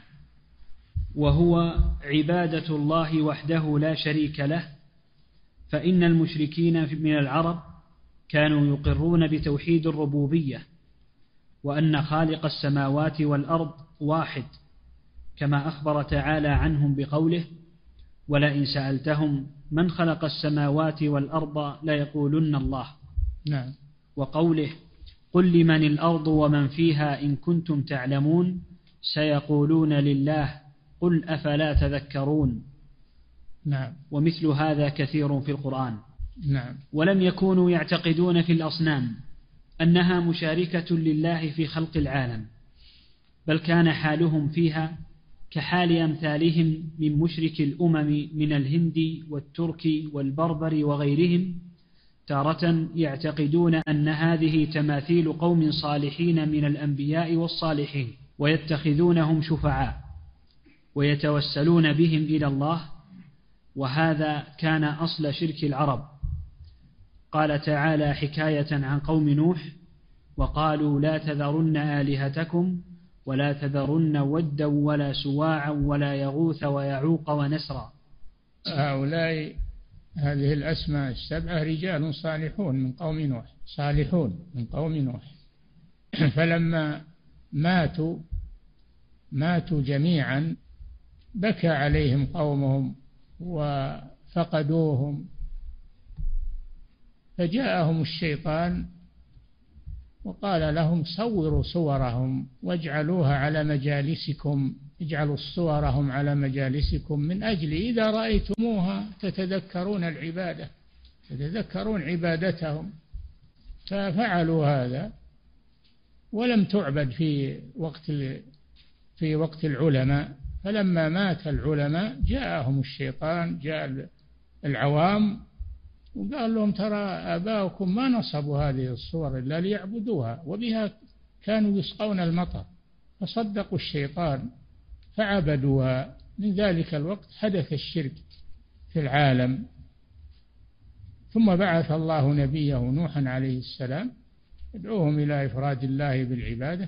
وهو عبادة الله وحده لا شريك له. فإن المشركين من العرب كانوا يقرون بتوحيد الربوبية، وأن خالق السماوات والأرض واحد، كما أخبر تعالى عنهم بقوله: ولئن سألتهم من خلق السماوات والأرض ليقولن الله. نعم. وقوله: قل لمن الأرض ومن فيها إن كنتم تعلمون سيقولون لله قل أفلا تذكرون. نعم. ومثل هذا كثير في القرآن. نعم. ولم يكونوا يعتقدون في الأصنام أنها مشاركة لله في خلق العالم، بل كان حالهم فيها كحال أمثالهم من مشرك الأمم من الهند والترك والبربر وغيرهم، تارة يعتقدون أن هذه تماثيل قوم صالحين من الأنبياء والصالحين، ويتخذونهم شفعاء ويتوسلون بهم إلى الله، وهذا كان أصل شرك العرب. قال تعالى حكاية عن قوم نوح: وقالوا لا تذرن آلهتكم ولا تذرن ودا ولا سواعا ولا يغوث ويعوق ونسرا. هؤلاء هذه الأسماء السبعة رجال صالحون من قوم نوح، صالحون من قوم نوح، فلما ماتوا ماتوا جميعا بكى عليهم قومهم وفقدوهم، فجاءهم الشيطان وقال لهم: صوروا صورهم واجعلوها على مجالسكم، اجعلوا صورهم على مجالسكم من أجل إذا رأيتموها تتذكرون العبادة، تتذكرون عبادتهم. ففعلوا هذا، ولم تعبد في وقت في وقت العلماء. فلما مات العلماء جاءهم الشيطان، جاء العوام وقال لهم ترى آباؤكم ما نصبوا هذه الصور إلا ليعبدوها وبها كانوا يسقون المطر، فصدقوا الشيطان فعبدوها. من ذلك الوقت حدث الشرك في العالم. ثم بعث الله نبيه نوحا عليه السلام يدعوهم إلى إفراد الله بالعبادة،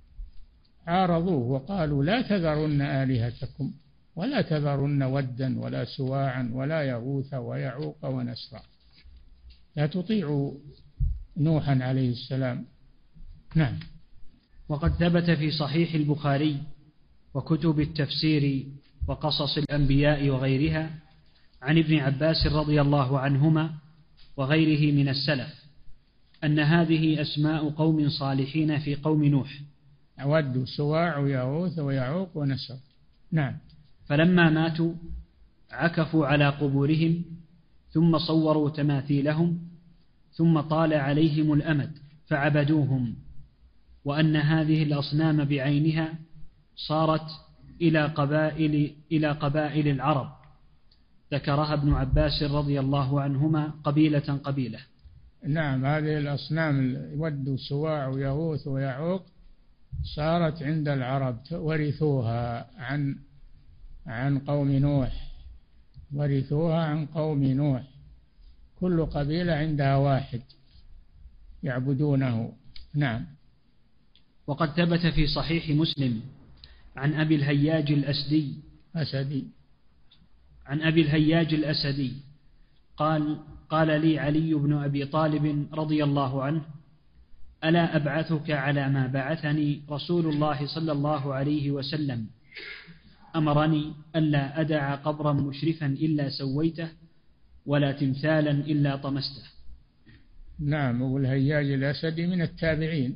عارضوه وقالوا لا تذرن آلهتكم ولا تذرن ودا ولا سواعا ولا يغوث ويعوق ونسرا. لا تطيعوا نوحا عليه السلام. نعم. وقد ثبت في صحيح البخاري وكتب التفسير وقصص الأنبياء وغيرها عن ابن عباس رضي الله عنهما وغيره من السلف أن هذه أسماء قوم صالحين في قوم نوح، ود وسواع ويغوث ويعوق ونسر. نعم. فلما ماتوا عكفوا على قبورهم ثم صوروا تماثيلهم ثم طال عليهم الأمد فعبدوهم، وأن هذه الأصنام بعينها صارت إلى قبائل إلى قبائل العرب، ذكرها ابن عباس رضي الله عنهما قبيلة قبيلة. نعم، هذه الأصنام ود وسواع ويغوث ويعوق صارت عند العرب، ورثوها عن عن قوم نوح، ورثوها عن قوم نوح. كل قبيلة عندها واحد يعبدونه. نعم. وقد ثبت في صحيح مسلم عن أبي الهياج الأسدي أسدي عن أبي الهياج الأسدي قال قال لي علي بن أبي طالب رضي الله عنه: ألا أبعثك على ما بعثني رسول الله صلى الله عليه وسلم؟ أمرني ألا أدع قبرا مشرفا إلا سويته ولا تمثالا إلا طمسته. نعم. أبو الهياج الأسدي من التابعين،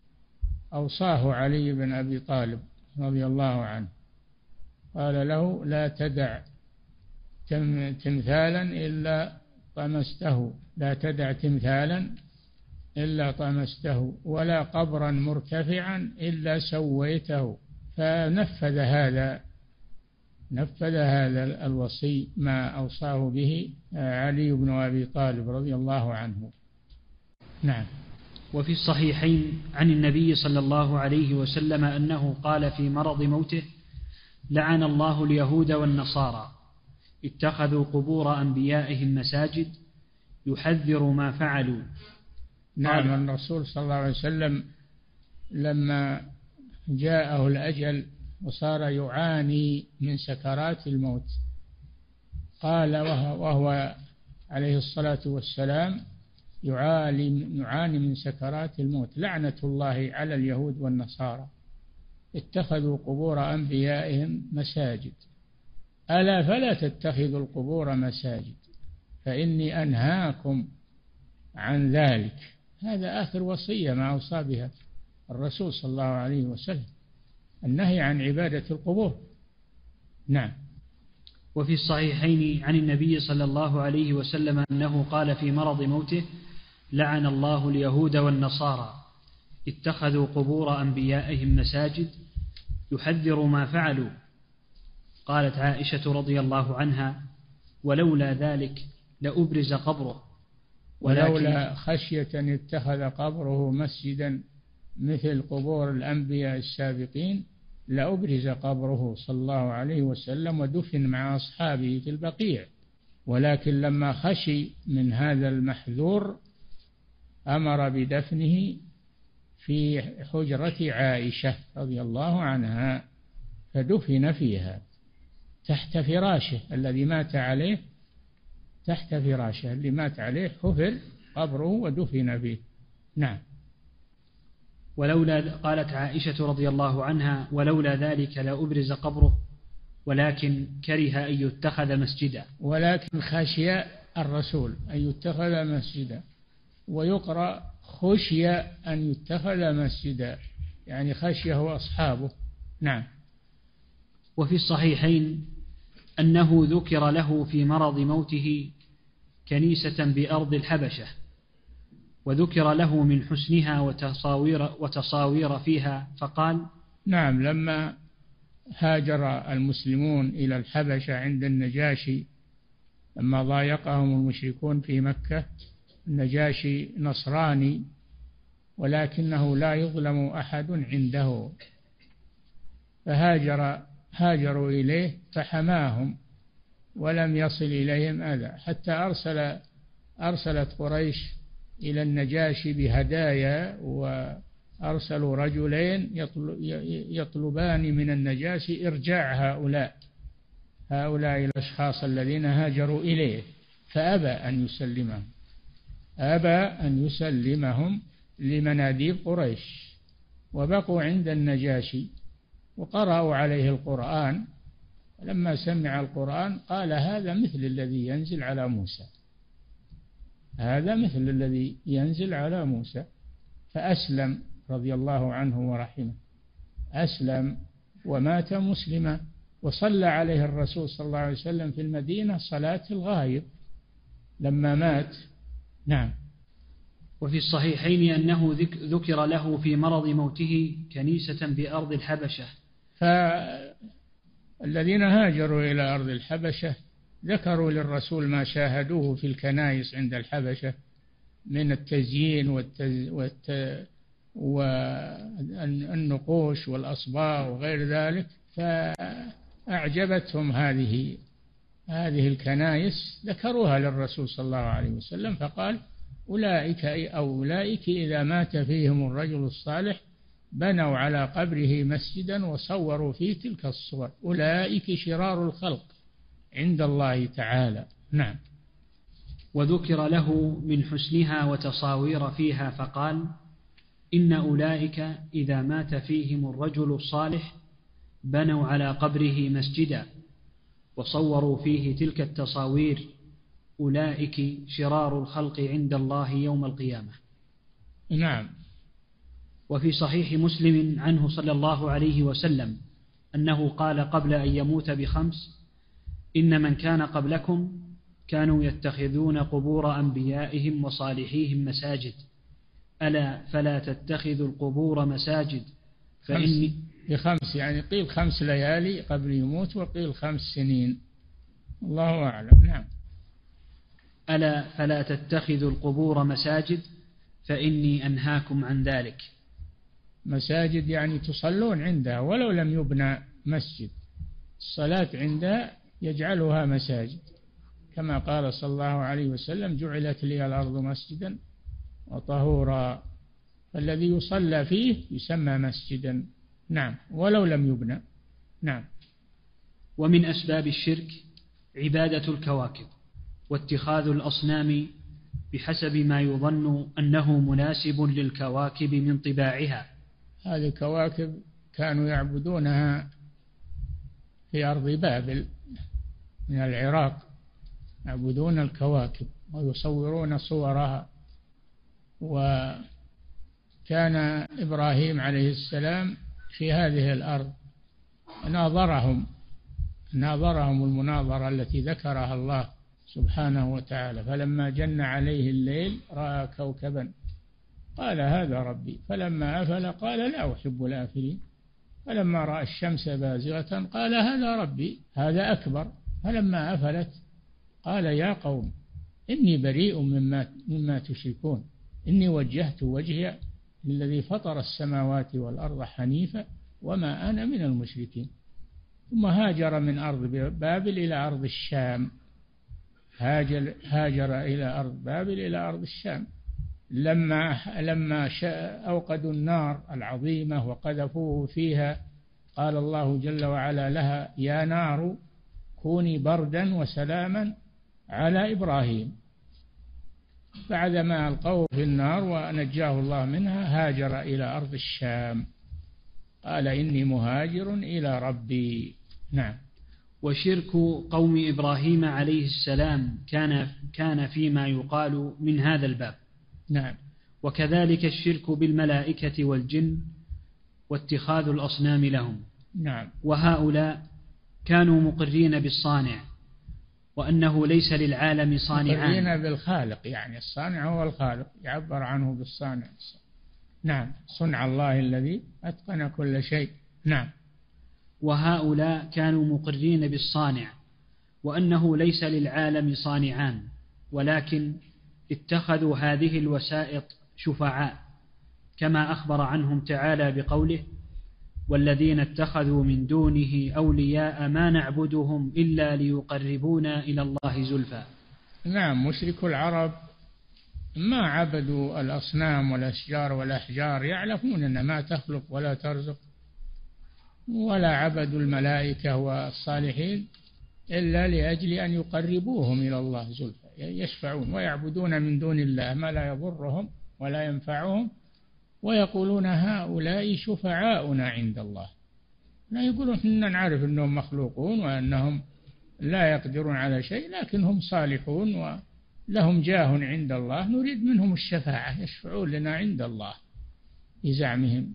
أوصاه علي بن أبي طالب رضي الله عنه، قال له: لا تدع تمثالا إلا طمسته، لا تدع تمثالا إلا طمسته، ولا قبرا مرتفعا إلا سويته. فنفذ هذا نفذ هذا الوصي ما أوصاه به علي بن أبي طالب رضي الله عنه. نعم. وفي الصحيحين عن النبي صلى الله عليه وسلم أنه قال في مرض موته: لعن الله اليهود والنصارى اتخذوا قبور أنبيائهم مساجد يحذر ما فعلوا. نعم. الرسول صلى الله عليه وسلم لما جاءه الأجل وصار يعاني من سكرات الموت قال وهو عليه الصلاة والسلام يعاني يعاني من سكرات الموت: لعنة الله على اليهود والنصارى اتخذوا قبور أنبيائهم مساجد، ألا فلا تتخذوا القبور مساجد فإني أنهاكم عن ذلك. هذا آخر وصية ما أوصى بها الرسول صلى الله عليه وسلم، النهي عن عبادة القبور. نعم. وفي الصحيحين عن النبي صلى الله عليه وسلم أنه قال في مرض موته: لعن الله اليهود والنصارى اتخذوا قبور أنبيائهم مساجد يحذر ما فعلوا. قالت عائشة رضي الله عنها: ولولا ذلك لأبرز قبره، ولولا خشية أن يتخذ قبره مسجدا مثل قبور الأنبياء السابقين لأبرز قبره صلى الله عليه وسلم ودفن مع أصحابه في البقيع، ولكن لما خشي من هذا المحذور أمر بدفنه في حجرة عائشة رضي الله عنها، فدفن فيها تحت فراشه الذي مات عليه، تحت فراشه اللي مات عليه حفر قبره ودفن فيه. نعم. ولولا قالت عائشة رضي الله عنها: ولولا ذلك لأبرز قبره ولكن كره أن يتخذ مسجدا. ولكن خشي الرسول أن يتخذ مسجدا، ويقرأ خشي أن يتخذ مسجدا، يعني خشيه أصحابه. نعم. وفي الصحيحين أنه ذكر له في مرض موته كنيسة بأرض الحبشة، وذكر له من حسنها وتصاوير, وتصاوير فيها فقال: نعم، لما هاجر المسلمون إلى الحبشة عند النجاشي لما ضايقهم المشركون في مكة، النجاشي نصراني ولكنه لا يظلم أحد عنده، فهاجر هاجروا إليه فحماهم ولم يصل إليهم أذى، حتى أرسل أرسلت قريش إلى النجاشي بهدايا، وأرسلوا رجلين يطلبان من النجاشي إرجاع هؤلاء هؤلاء الأشخاص الذين هاجروا إليه، فأبى أن يسلمهم أبى أن يسلمهم لمناديب قريش، وبقوا عند النجاشي وقرأوا عليه القرآن. لما سمع القرآن قال: هذا مثل الذي ينزل على موسى هذا مثل الذي ينزل على موسى فأسلم رضي الله عنه ورحمه، أسلم ومات مسلما، وصلى عليه الرسول صلى الله عليه وسلم في المدينة صلاة الغائب لما مات. نعم. وفي الصحيحين أنه ذكر له في مرض موته كنيسة بأرض الحبشة. فالذين هاجروا إلى أرض الحبشة ذكروا للرسول ما شاهدوه في الكنائس عند الحبشة من التزيين والتز... والت... والنقوش والأصباغ وغير ذلك، فأعجبتهم هذه هذه الكنائس، ذكروها للرسول صلى الله عليه وسلم فقال: أولئك أو أولئك إذا مات فيهم الرجل الصالح بنوا على قبره مسجدا وصوروا فيه تلك الصور، أولئك شرار الخلق عند الله تعالى. نعم. وذكر له من حسنها وتصاوير فيها فقال: إن أولئك إذا مات فيهم الرجل الصالح بنوا على قبره مسجدا وصوروا فيه تلك التصاوير، أولئك شرار الخلق عند الله يوم القيامة. نعم. وفي صحيح مسلم عنه صلى الله عليه وسلم أنه قال قبل أن يموت بخمس: إن من كان قبلكم كانوا يتخذون قبور أنبيائهم وصالحيهم مساجد، ألا فلا تتخذوا القبور مساجد فإني بخمس، يعني قيل خمس ليالي قبل يموت وقيل خمس سنين، الله أعلم. نعم. ألا فلا تتخذوا القبور مساجد فإني أنهاكم عن ذلك. مساجد يعني تصلون عندها ولو لم يبنى مسجد، الصلاة عندها يجعلها مساجد، كما قال صلى الله عليه وسلم: جعلت لي الأرض مسجدا وطهورا، فالذي يصلى فيه يسمى مسجدا. نعم، ولو لم يبنى. نعم. ومن أسباب الشرك عبادة الكواكب واتخاذ الأصنام بحسب ما يظن أنه مناسب للكواكب من طباعها. هذه الكواكب كانوا يعبدونها في أرض بابل من العراق، يعبدون الكواكب ويصورون صورها. وكان إبراهيم عليه السلام في هذه الأرض ناظرهم ناظرهم المناظرة التي ذكرها الله سبحانه وتعالى، فلما جن عليه الليل رأى كوكبا قال: هذا ربي، فلما أفل قال: لا أحب الآفلين، فلما رأى الشمس بازغة قال: هذا ربي، هذا أكبر، فلما أفلت قال: يا قوم إني بريء مما, مما تشركون، إني وجهت وجهي للذي فطر السماوات والأرض حنيفا وما أنا من المشركين. ثم هاجر من أرض بابل إلى أرض الشام، هاجر, هاجر إلى أرض بابل إلى أرض الشام. لما لما أوقدوا النار العظيمة وقذفوه فيها قال الله جل وعلا لها: يا نار كوني بردا وسلاما على إبراهيم. بعدما ألقوه في النار ونجاه الله منها هاجر إلى أرض الشام، قال: إني مهاجر إلى ربي. نعم. وشرك قوم إبراهيم عليه السلام كان كان فيما يقال من هذا الباب. نعم. وكذلك الشرك بالملائكة والجن واتخاذ الأصنام لهم. نعم. وهؤلاء كانوا مقرين بالصانع وأنه ليس للعالم صانعان. مقرين بالخالق، يعني الصانع هو الخالق، يعبر عنه بالصانع. نعم، صنع الله الذي أتقن كل شيء. نعم. وهؤلاء كانوا مقرين بالصانع وأنه ليس للعالم صانعان، ولكن اتخذوا هذه الوسائط شفعاء، كما أخبر عنهم تعالى بقوله: والذين اتخذوا من دونه أولياء ما نعبدهم إلا ليقربونا إلى الله زلفى. نعم، مشرك العرب ما عبدوا الأصنام والأشجار والأحجار، يعلمون أن ما تخلق ولا ترزق، ولا عبدوا الملائكة والصالحين إلا لأجل أن يقربوهم إلى الله زلفى، يشفعون ويعبدون من دون الله ما لا يضرهم ولا ينفعهم، ويقولون هؤلاء شفعاؤنا عند الله. لا يقولون إننا نعرف أنهم مخلوقون وأنهم لا يقدرون على شيء، لكن هم صالحون ولهم جاه عند الله، نريد منهم الشفاعة، يشفعون لنا عند الله بزعمهم.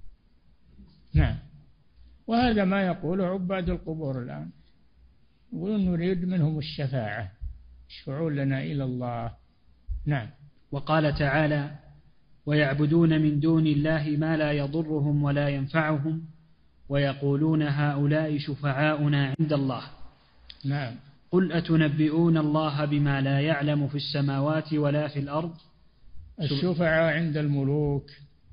نعم. وهذا ما يقوله عباد القبور الآن، يقولون نريد منهم الشفاعة، يشفعون لنا إلى الله. نعم. وقال تعالى: ويعبدون من دون الله ما لا يضرهم ولا ينفعهم ويقولون هؤلاء شفعاؤنا عند الله. نعم. قل أتنبئون الله بما لا يعلم في السماوات ولا في الأرض. الشفعاء عند الملوك،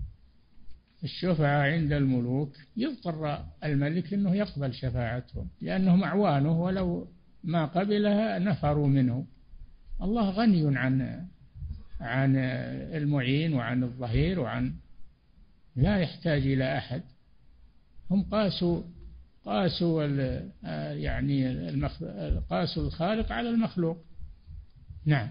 الشفعاء عند الملوك يضطر الملك أنه يقبل شفاعتهم لأنهم أعوانه، ولو ما قبلها نفروا منه. الله غني عن عن المعين وعن الظهير وعن لا يحتاج إلى أحد. هم قاسوا قاسوا يعني المخ... قاسوا الخالق على المخلوق. نعم.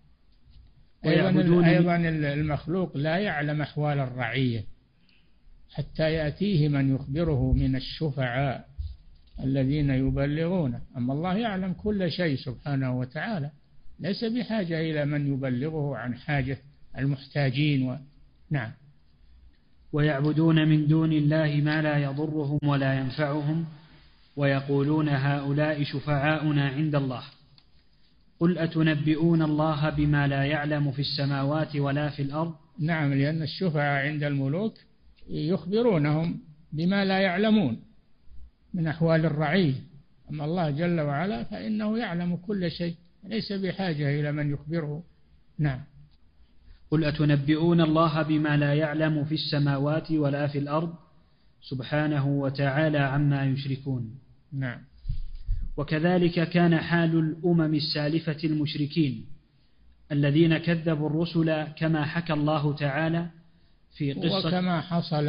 أيضا أيضا المخلوق لا يعلم أحوال الرعية حتى يأتيه من يخبره من الشفعاء الذين يبلغونه، أما الله يعلم كل شيء سبحانه وتعالى، ليس بحاجة إلى من يبلغه عن حاجة المحتاجين و... نعم. ويعبدون من دون الله ما لا يضرهم ولا ينفعهم ويقولون هؤلاء شفعاؤنا عند الله. قل أتنبئون الله بما لا يعلم في السماوات ولا في الأرض. نعم، لأن الشفعاء عند الملوك يخبرونهم بما لا يعلمون من أحوال الرعية، أما الله جل وعلا فإنه يعلم كل شيء، ليس بحاجة إلى من يخبره. نعم. قل أتنبئون الله بما لا يعلم في السماوات ولا في الأرض سبحانه وتعالى عما يشركون. نعم. وكذلك كان حال الأمم السالفة المشركين الذين كذبوا الرسل، كما حكى الله تعالى في قصة، وكما حصل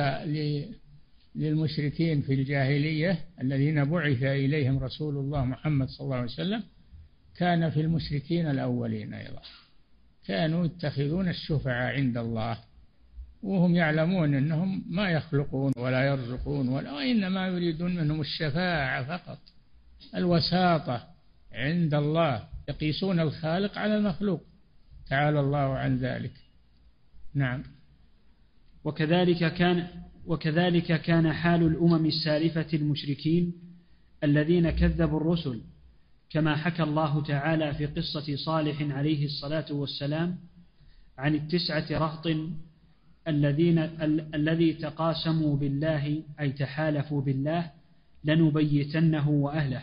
للمشركين في الجاهلية الذين بعث إليهم رسول الله محمد صلى الله عليه وسلم، كان في المشركين الأولين أيضا كانوا يتخذون الشفعاء عند الله وهم يعلمون أنهم ما يخلقون ولا يرزقون، وإنما يريدون منهم الشفاعة فقط، الوساطة عند الله، يقيسون الخالق على المخلوق، تعالى الله عن ذلك. نعم. وكذلك كان وكذلك كان حال الأمم السالفة المشركين الذين كذبوا الرسل، كما حكى الله تعالى في قصة صالح عليه الصلاة والسلام عن التسعة رهط الذين ال- الذي تقاسموا بالله، أي تحالفوا بالله لنبيتنه وأهله.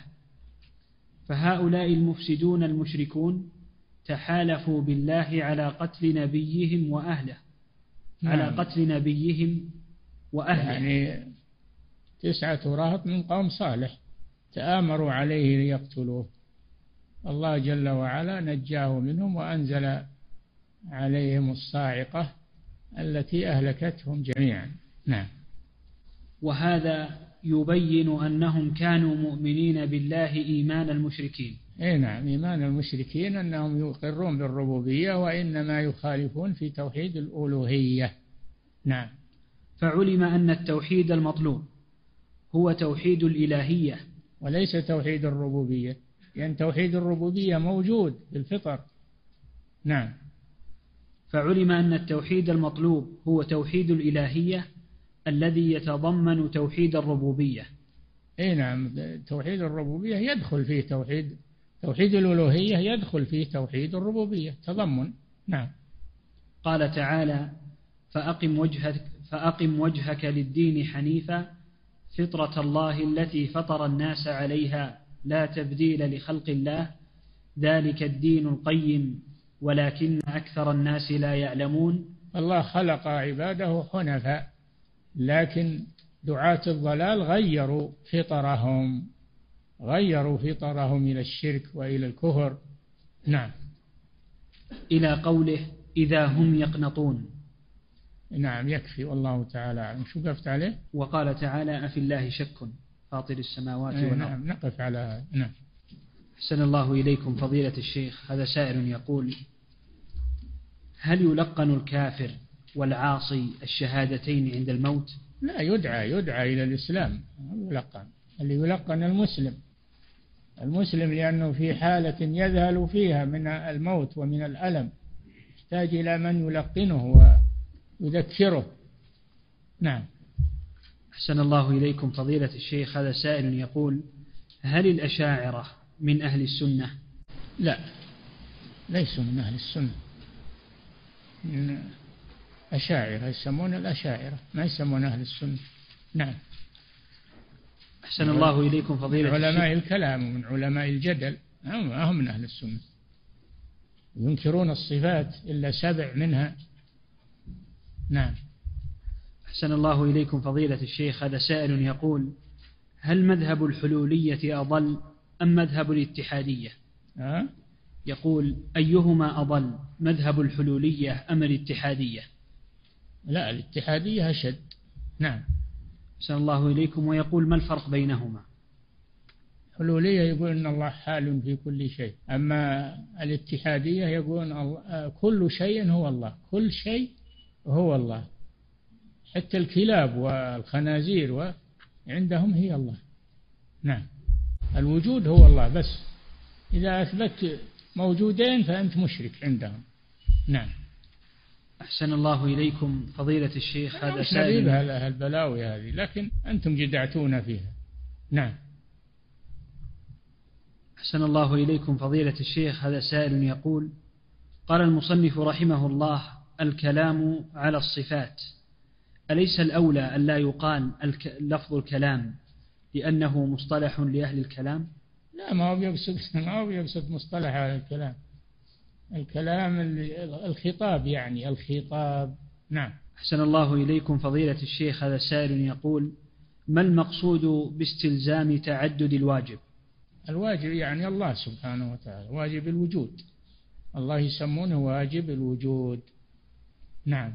فهؤلاء المفسدون المشركون تحالفوا بالله على قتل نبيهم وأهله. نعم. على قتل نبيهم وأهله، يعني تسعة رهط من قوم صالح تآمروا عليه ليقتلوه، الله جل وعلا نجاه منهم وأنزل عليهم الصاعقة التي أهلكتهم جميعا. نعم. وهذا يبين أنهم كانوا مؤمنين بالله إيمان المشركين. اي نعم، إيمان المشركين أنهم يقرون بالربوبية وإنما يخالفون في توحيد الألوهية. نعم. فعلم أن التوحيد المطلوب هو توحيد الإلهية وليس توحيد الربوبية، لأن يعني توحيد الربوبية موجود في الفطر. نعم. فعلم أن التوحيد المطلوب هو توحيد الإلهية الذي يتضمن توحيد الربوبية. اي نعم، توحيد الربوبية يدخل فيه توحيد توحيد الألوهية يدخل فيه توحيد الربوبية تضمن. نعم. قال تعالى: فأقم وجهك, فأقم وجهك للدين حنيفا فطرة الله التي فطر الناس عليها لا تبديل لخلق الله ذلك الدين القيم ولكن أكثر الناس لا يعلمون. الله خلق عباده حنفاء، لكن دعاة الضلال غيروا فطرهم غيروا فطرهم إلى الشرك وإلى الكفر. نعم. إلى قوله: إذا هم يقنطون. نعم، يكفي والله تعالى أعلم. شو قفت عليه؟ وقال تعالى: أفي الله شك فاطر السماوات والأرض. نعم، نقف على هذا. نعم. أحسن الله إليكم فضيلة الشيخ. هذا سائل يقول: هل يلقن الكافر والعاصي الشهادتين عند الموت؟ لا، يدعى يدعى إلى الإسلام. يلقن اللي يلقن المسلم المسلم لأنه في حالة يذهل فيها من الموت ومن الألم، يحتاج إلى من يلقنه ويذكره. نعم. أحسن الله إليكم فضيلة الشيخ. هذا سائل يقول: هل الأشاعرة من أهل السنة؟ لا، ليسوا من أهل السنة. من أشاعرة يسمون الأشاعرة، ما يسمون أهل السنة. نعم. أحسن الله إليكم فضيلة الشيخ. من علماء الكلام ومن علماء الجدل، هم من أهل السنة، ينكرون الصفات إلا سبع منها. نعم. أحسن الله إليكم فضيلة الشيخ. هذا سائل يقول: هل مذهب الحلولية أضل أم مذهب الاتحادية؟ أه؟ يقول: أيهما أضل، مذهب الحلولية أم الاتحادية؟ لا، الاتحادية أشد. نعم. أحسن الله إليكم. ويقول: ما الفرق بينهما؟ الحلولية يقول أن الله حال في كل شيء، أما الاتحادية يقول كل شيء هو الله، كل شيء هو الله، حتى الكلاب والخنازير عندهم هي الله. نعم. الوجود هو الله بس، إذا أثبت موجودين فأنت مشرك عندهم. نعم. أحسن الله إليكم فضيلة الشيخ. هذا سائل البلاوي هذه، لكن أنتم جدعتونا فيها. نعم. أحسن الله إليكم فضيلة الشيخ. هذا سائل يقول: قال المصنف رحمه الله: الكلام على الصفات، أليس الأولى أن لا يقال لفظ الكلام لأنه مصطلح لأهل الكلام؟ لا، ما هو بيقصد ما هو بيقصد مصطلح على الكلام. الكلام الخطاب، يعني الخطاب. نعم. أحسن الله إليكم فضيلة الشيخ. هذا سائل يقول: ما المقصود باستلزام تعدد الواجب؟ الواجب يعني الله سبحانه وتعالى، واجب الوجود، الله يسمونه واجب الوجود. نعم.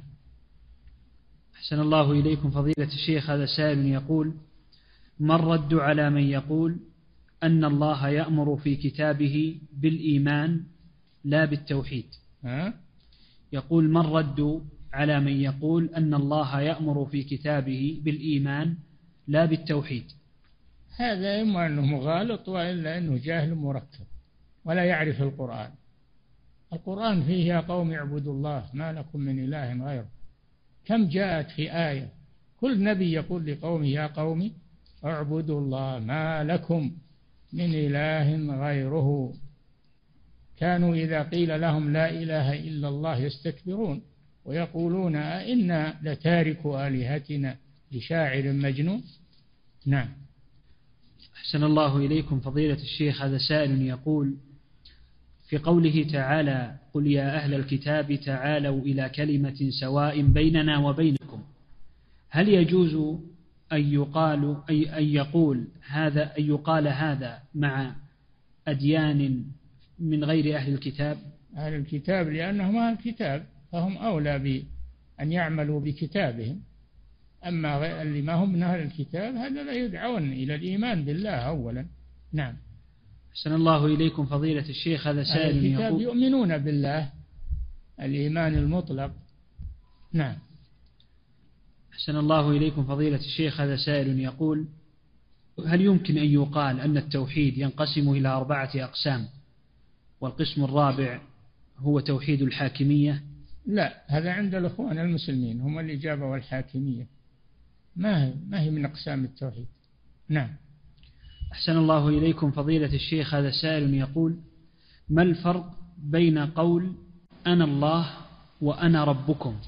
أحسن الله إليكم فضيلة الشيخ. هذا سائل يقول: ما الرد على من يقول أن الله يأمر في كتابه بالإيمان لا بالتوحيد؟ ها؟ يقول: ما الرد على من يقول أن الله يأمر في كتابه بالإيمان لا بالتوحيد؟ هذا إما أنه مغالط وإلا أنه جاهل مركب ولا يعرف القرآن. القرآن فيه: يا قوم اعبدوا الله ما لكم من إله غيره. كم جاءت في آية كل نبي يقول لقومه: يا قوم اعبدوا الله ما لكم من إله غيره. كانوا إذا قيل لهم لا إله إلا الله يستكبرون ويقولون أئنا لتاركوا آلهتنا لشاعر مجنون. نعم. أحسن الله إليكم فضيلة الشيخ. هذا سائل يقول: في قوله تعالى: قل يا أهل الكتاب تعالوا إلى كلمة سواء بيننا وبينكم، هل يجوز أن يقال أي أن يقول هذا أن يقال هذا مع أديان من غير أهل الكتاب؟ أهل الكتاب لأنهم أهل الكتاب فهم أولى بأن يعملوا بكتابهم، أما اللي ما هم من أهل الكتاب هذا لا يدعون إلى الإيمان بالله أولا. نعم. أحسن الله إليكم فضيلة الشيخ. هذا سائل أهل الكتاب يقول: يؤمنون بالله الإيمان المطلق. نعم. أحسن الله إليكم فضيلة الشيخ. هذا سائل يقول: هل يمكن أن يقال أن التوحيد ينقسم إلى أربعة أقسام والقسم الرابع هو توحيد الحاكمية؟ لا، هذا عند الأخوان المسلمين، هم اللي جابوا الحاكمية، ما هي ما هي من أقسام التوحيد. نعم. أحسن الله إليكم فضيلة الشيخ، هذا سائل يقول: ما الفرق بين قول أنا الله وأنا ربكم؟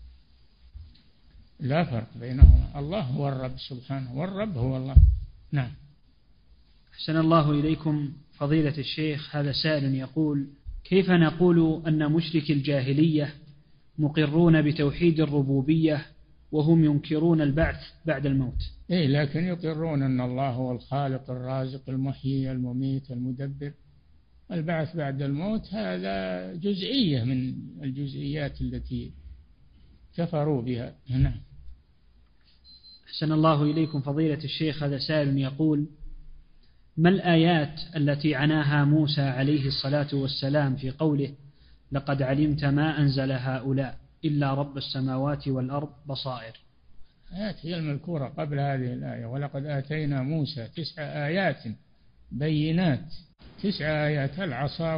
لا فرق بينهما، الله هو الرب سبحانه والرب هو الله. نعم. أحسن الله إليكم فضيلة الشيخ، هذا سائل يقول: كيف نقول أن مشرك الجاهلية مقرون بتوحيد الربوبية وهم ينكرون البعث بعد الموت؟ إيه، لكن يقرون أن الله هو الخالق الرازق المحيي المميت المدبر. البعث بعد الموت هذا جزئية من الجزئيات التي كفروا بها. نعم. أحسن الله إليكم فضيلة الشيخ، هذا سائل يقول: ما الآيات التي عناها موسى عليه الصلاة والسلام في قوله لقد علمت ما أنزل هؤلاء إلا رب السماوات والأرض بصائر؟ آيات هي المذكورة قبل هذه الآية: ولقد آتينا موسى تسع آيات بينات. تسع آيات، العصا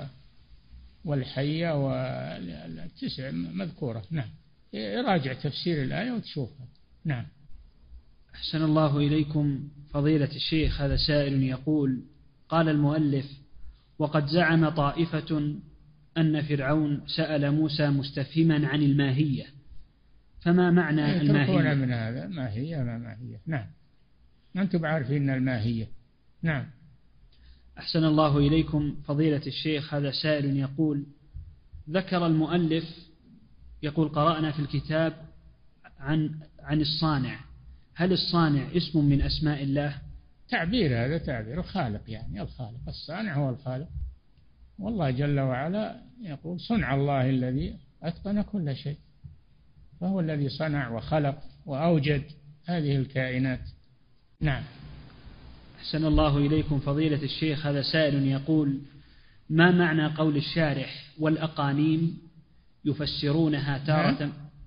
والحية والتسع مذكورة. نعم، راجع تفسير الآية وتشوفها. نعم. أحسن الله إليكم فضيلة الشيخ، هذا سائل يقول: قال المؤلف: وقد زعم طائفة أن فرعون سأل موسى مستفهما عن الماهية، فما معنى الماهية؟ من هذا ماهية ما ماهية. نعم، أنتم عارفين الماهية. نعم. أحسن الله إليكم فضيلة الشيخ، هذا سائل يقول: ذكر المؤلف يقول قرأنا في الكتاب عن عن الصانع، هل الصانع اسم من أسماء الله؟ تعبير، هذا تعبير الخالق، يعني الخالق. الصانع هو الخالق، والله جل وعلا يقول صنع الله الذي أتقن كل شيء، فهو الذي صنع وخلق وأوجد هذه الكائنات. نعم. أحسن الله إليكم فضيلة الشيخ، هذا سائل يقول: ما معنى قول الشارح والأقانيم يفسرونها تارة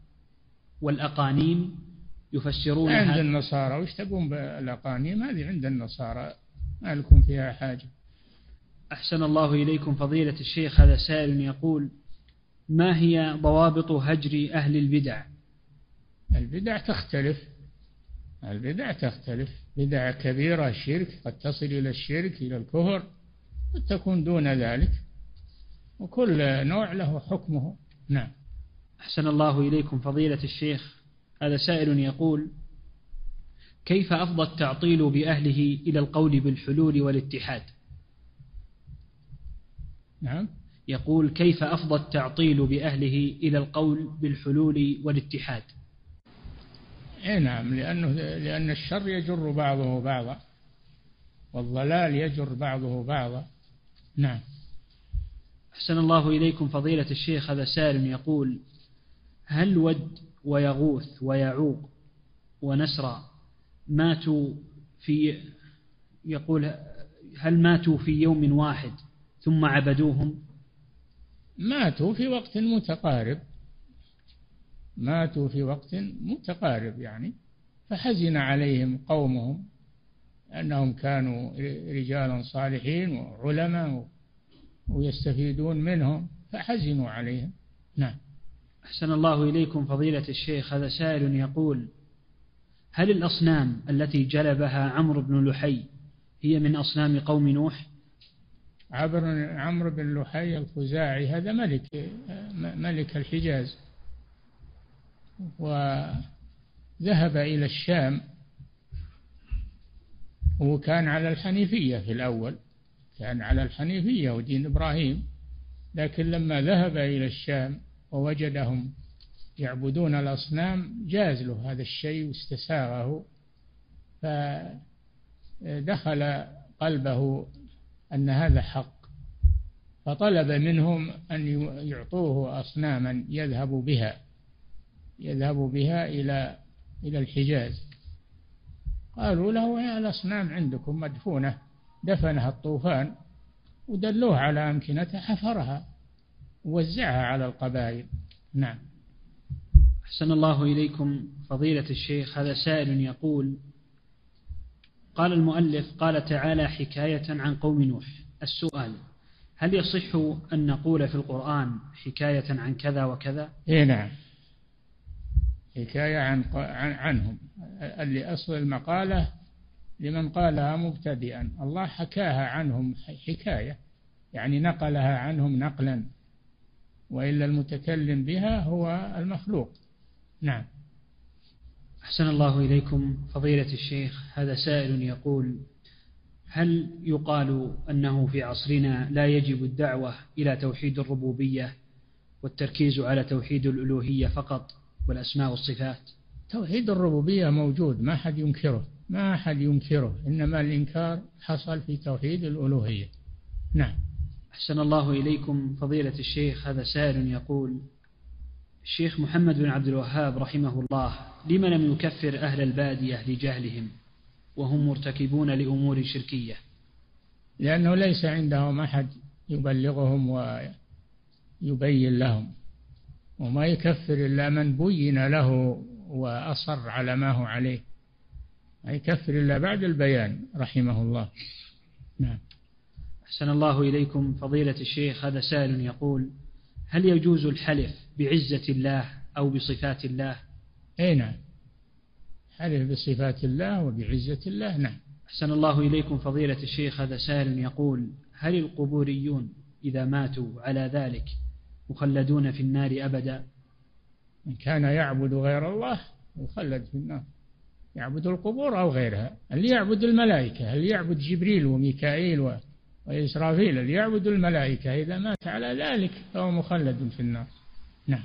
والأقانيم يفسرونها عند النصارى؟ وش تبون بالأقانيم؟ هذه عند النصارى، ما لكم فيها حاجة. أحسن الله إليكم فضيلة الشيخ، هذا سائل يقول: ما هي ضوابط هجر أهل البدع؟ البدع تختلف، البدع تختلف، بدع كبيرة الشرك قد تصل إلى الشرك إلى الكفر، قد تكون دون ذلك، وكل نوع له حكمه. نعم. أحسن الله إليكم فضيلة الشيخ، هذا سائل يقول: كيف أفضى التعطيل بأهله إلى القول بالحلول والاتحاد؟ نعم. يقول: كيف أفضى التعطيل بأهله إلى القول بالحلول والاتحاد؟ إيه نعم، لأنه لأن الشر يجر بعضه بعضا، والضلال يجر بعضه بعضا. نعم. أحسن الله إليكم فضيلة الشيخ، هذا سائل يقول: هل ود ويغوث ويعوق ونسرى ماتوا في يقول هل ماتوا في يوم واحد ثم عبدوهم؟ ماتوا في وقت متقارب، ماتوا في وقت متقارب يعني، فحزن عليهم قومهم أنهم كانوا رجالا صالحين وعلماء ويستفيدون منهم، فحزنوا عليهم. نعم. أحسن الله إليكم فضيلة الشيخ، هذا سائل يقول: هل الأصنام التي جلبها عمرو بن لحي هي من أصنام قوم نوح؟ عمرو بن لحي الخزاعي هذا ملك ملك الحجاز، وذهب إلى الشام، وكان على الحنيفية في الأول، كان على الحنيفية ودين إبراهيم، لكن لما ذهب إلى الشام ووجدهم يعبدون الأصنام جاز له هذا الشيء واستساغه، فدخل قلبه أن هذا حق، فطلب منهم أن يعطوه أصناما يذهب بها يذهب بها إلى إلى الحجاز. قالوا له: الأصنام عندكم مدفونة، دفنها الطوفان، ودلوه على أمكنتها حفرها ووزعها على القبائل. نعم. أحسن الله إليكم فضيلة الشيخ، هذا سائل يقول: قال المؤلف قال تعالى حكاية عن قوم نوح. السؤال: هل يصح أن نقول في القرآن حكاية عن كذا وكذا؟ إيه نعم، حكاية عن عنهم، اللي أصل المقالة لمن قالها مبتدئا. الله حكاها عنهم حكاية، يعني نقلها عنهم نقلا، وإلا المتكلم بها هو المخلوق. نعم. أحسن الله إليكم فضيلة الشيخ، هذا سائل يقول: هل يقال أنه في عصرنا لا يجب الدعوة إلى توحيد الربوبية والتركيز على توحيد الألوهية فقط والأسماء والصفات؟ توحيد الربوبية موجود، ما أحد ينكره، ما أحد ينكره، إنما الإنكار حصل في توحيد الألوهية. نعم. أحسن الله إليكم فضيلة الشيخ، هذا سائل يقول: الشيخ محمد بن عبد الوهاب رحمه الله لما لم يكفر أهل البادية لجهلهم وهم مرتكبون لأمور شركية؟ لأنه ليس عندهم أحد يبلغهم ويبين لهم، وما يكفر إلا من بين له وأصر على ما هو عليه، ما يكفر إلا بعد البيان رحمه الله. نعم. أحسن الله إليكم فضيلة الشيخ، هذا سائل يقول: هل يجوز الحلف بعزة الله أو بصفات الله؟ أي نعم، حلف بصفات الله وبعزة الله. نعم. أحسن الله إليكم فضيلة الشيخ، هذا سائل يقول: هل القبوريون إذا ماتوا على ذلك مخلدون في النار أبدا؟ من كان يعبد غير الله يخلد في النار، يعبد القبور أو غيرها. اللي يعبد الملائكة، اللي يعبد جبريل وميكائيل و... وإسرافيل، اللي يعبد الملائكة إذا مات على ذلك فهو مخلد في النار. نعم.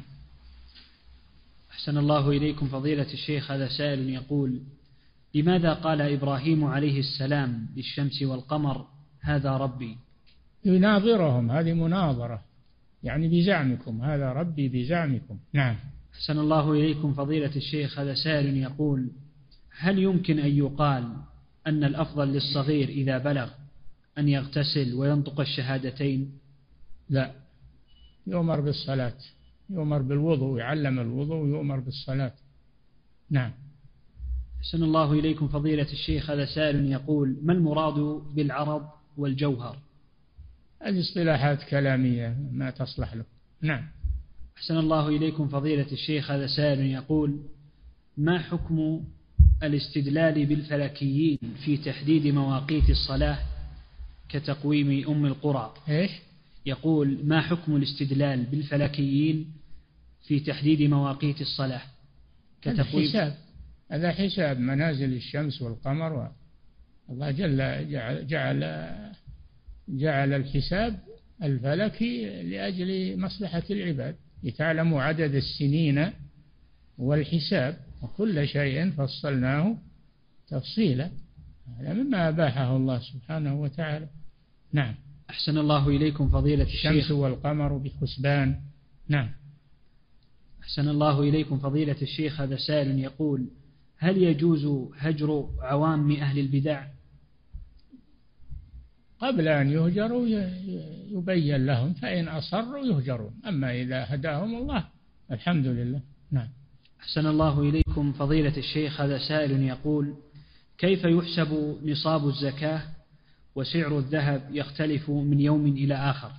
أحسن الله إليكم فضيلة الشيخ، هذا سائل يقول: لماذا قال إبراهيم عليه السلام للشمس والقمر هذا ربي؟ يناظرهم، هذه مناظرة، يعني بزعمكم، هذا ربي بزعمكم. نعم. أحسن الله إليكم فضيلة الشيخ، هذا سائل يقول: هل يمكن أن يقال أن الأفضل للصغير إذا بلغ أن يغتسل وينطق الشهادتين؟ لا، يؤمر بالصلاة، يؤمر بالوضوء، يعلم الوضوء ويؤمر بالصلاة. نعم. أحسن الله إليكم فضيلة الشيخ، هذا سائل يقول: ما المراد بالعرض والجوهر؟ هذه اصطلاحات كلامية ما تصلح له. نعم. أحسن الله إليكم فضيلة الشيخ، هذا سائل يقول: ما حكم الاستدلال بالفلكيين في تحديد مواقيت الصلاة كتقويم أم القرى؟ إيش؟ يقول: ما حكم الاستدلال بالفلكيين في تحديد مواقيت الصلاة كتقويم؟ حساب، هذا حساب منازل الشمس والقمر، الله جل جعل, جعل جعل الحساب الفلكي لأجل مصلحة العباد، لتعلموا عدد السنين والحساب، وكل شيء فصلناه تفصيلا، هذا مما أباحه الله سبحانه وتعالى. نعم. أحسن الله إليكم فضيلة الشيخ. الشمس والقمر بحسبان. نعم. أحسن الله إليكم فضيلة الشيخ، هذا سائل يقول: هل يجوز هجر عوام أهل البدع؟ قبل أن يهجروا يبين لهم، فإن أصروا يهجرون، أما إذا هداهم الله الحمد لله. نعم. أحسن الله إليكم فضيلة الشيخ، هذا سائل يقول: كيف يحسب نصاب الزكاة وسعر الذهب يختلف من يوم إلى آخر؟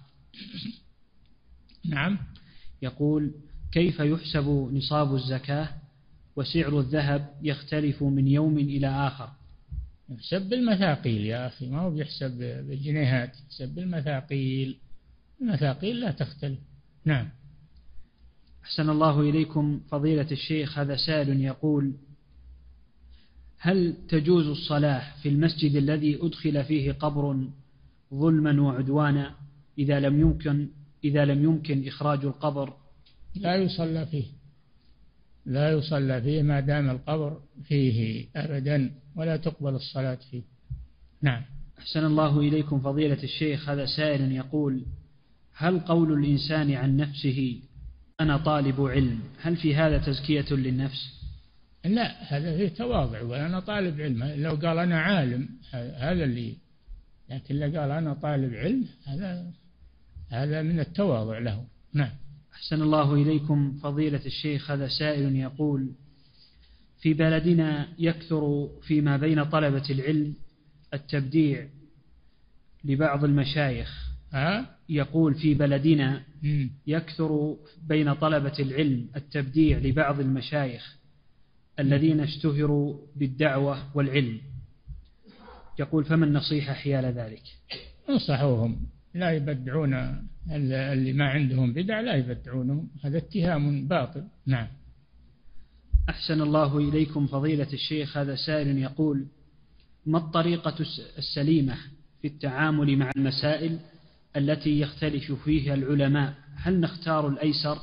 نعم. يقول: كيف يحسب نصاب الزكاة وسعر الذهب يختلف من يوم إلى آخر؟ يحسب بالمثاقيل يا أخي، ما هو بيحسب بالجنيهات، يحسب بالمثاقيل، المثاقيل لا تختلف. نعم. أحسن الله إليكم فضيلة الشيخ، هذا سائل يقول: هل تجوز الصلاة في المسجد الذي أدخل فيه قبر ظلما وعدوانا إذا لم يمكن إذا لم يمكن إخراج القبر؟ لا يصلى فيه، لا يصلى فيه ما دام القبر فيه أبدا، ولا تقبل الصلاة فيه. نعم. أحسن الله إليكم فضيلة الشيخ، هذا سائل يقول: هل قول الإنسان عن نفسه أنا طالب علم هل في هذا تزكية للنفس؟ لا، هذا فيه تواضع، وأنا طالب علم. لو قال أنا عالم هذا اللي، لكن لو قال أنا طالب علم هذا هذا من التواضع له. نعم. أحسن الله إليكم فضيلة الشيخ، هذا سائل يقول: في بلدنا يكثر فيما بين طلبة العلم التبديع لبعض المشايخ. ها؟ يقول: في بلدنا يكثر بين طلبة العلم التبديع لبعض المشايخ الذين اشتهروا بالدعوة والعلم، يقول فما النصيحة حيال ذلك؟ انصحوهم لا يبدعون، اللي ما عندهم بدع لا يبدعونهم، هذا اتهام باطل. نعم. أحسن الله إليكم فضيلة الشيخ، هذا سائل يقول ما الطريقة السليمة في التعامل مع المسائل التي يختلف فيها العلماء؟ هل نختار الأيسر؟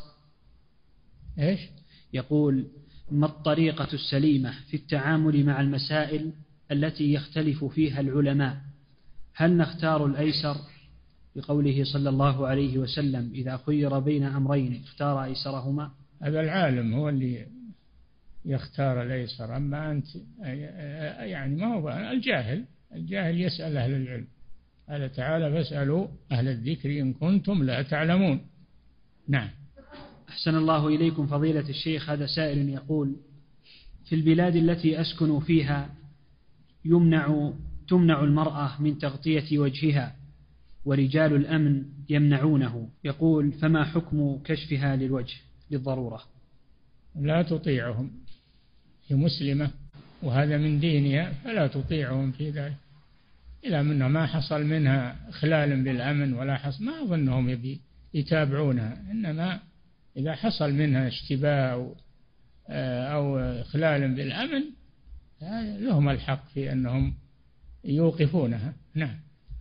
إيش؟ يقول ما الطريقة السليمة في التعامل مع المسائل التي يختلف فيها العلماء؟ هل نختار الأيسر بقوله صلى الله عليه وسلم إذا خير بين أمرين اختار أيسرهما؟ هذا العالم هو اللي يختار الأيسر، أما أنت يعني ما هو الجاهل، الجاهل يسأل أهل العلم. قال تعالى فاسألوا أهل الذكر إن كنتم لا تعلمون. نعم. أحسن الله إليكم فضيلة الشيخ، هذا سائل يقول في البلاد التي أسكن فيها يمنع تمنع المرأة من تغطية وجهها ورجال الأمن يمنعونه، يقول فما حكم كشفها للوجه للضرورة؟ لا تطيعهم، هي مسلمة وهذا من دينها فلا تطيعهم في ذلك، إلى منها ما حصل منها إخلال بالأمن ولا حصل، ما أظنهم يبي يتابعونها، إنما إذا حصل منها اشتباه أو إخلال بالأمن لهم الحق في أنهم يوقفونها. نعم.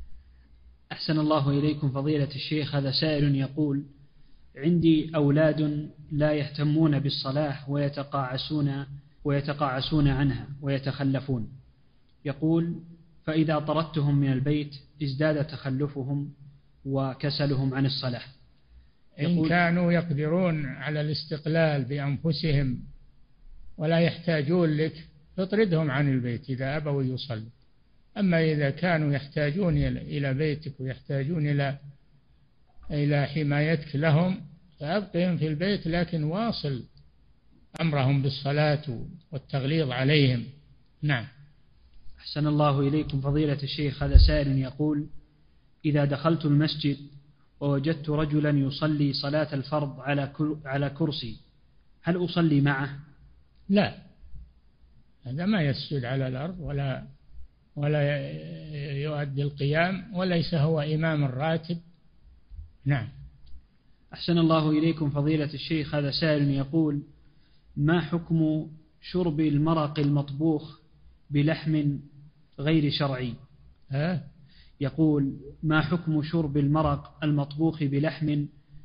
أحسن الله إليكم فضيلة الشيخ، هذا سائل يقول عندي أولاد لا يهتمون بالصلاة ويتقاعسون ويتقاعسون عنها ويتخلفون، يقول فإذا طردتهم من البيت ازداد تخلفهم وكسلهم عن الصلاة. إن كانوا يقدرون على الاستقلال بأنفسهم ولا يحتاجون لك فاطردهم عن البيت إذا أبوا يصلوا، أما إذا كانوا يحتاجون إلى بيتك ويحتاجون إلى إلى حمايتك لهم فأبقهم في البيت، لكن واصل أمرهم بالصلاة والتغليظ عليهم. نعم. أحسن الله إليكم فضيلة الشيخ، هذا سائل يقول إذا دخلت المسجد ووجدت رجلا يصلي صلاة الفرض على على كرسي هل أصلي معه؟ لا، هذا ما يسجد على الأرض ولا ولا يؤدي القيام وليس هو إمام الراتب. نعم. أحسن الله إليكم فضيلة الشيخ، هذا سائل يقول ما حكم شرب المرق المطبوخ بلحم غير شرعي؟ ها؟ يقول ما حكم شرب المرق المطبوخ بلحم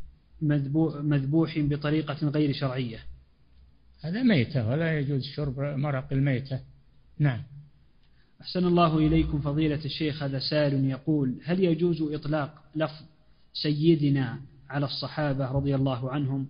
مذبوح بطريقة غير شرعية؟ هذا ميتة ولا يجوز شرب مرق الميتة. نعم. أحسن الله إليكم فضيلة الشيخ، هذا سائل يقول هل يجوز إطلاق لفظ سيدنا على الصحابة رضي الله عنهم؟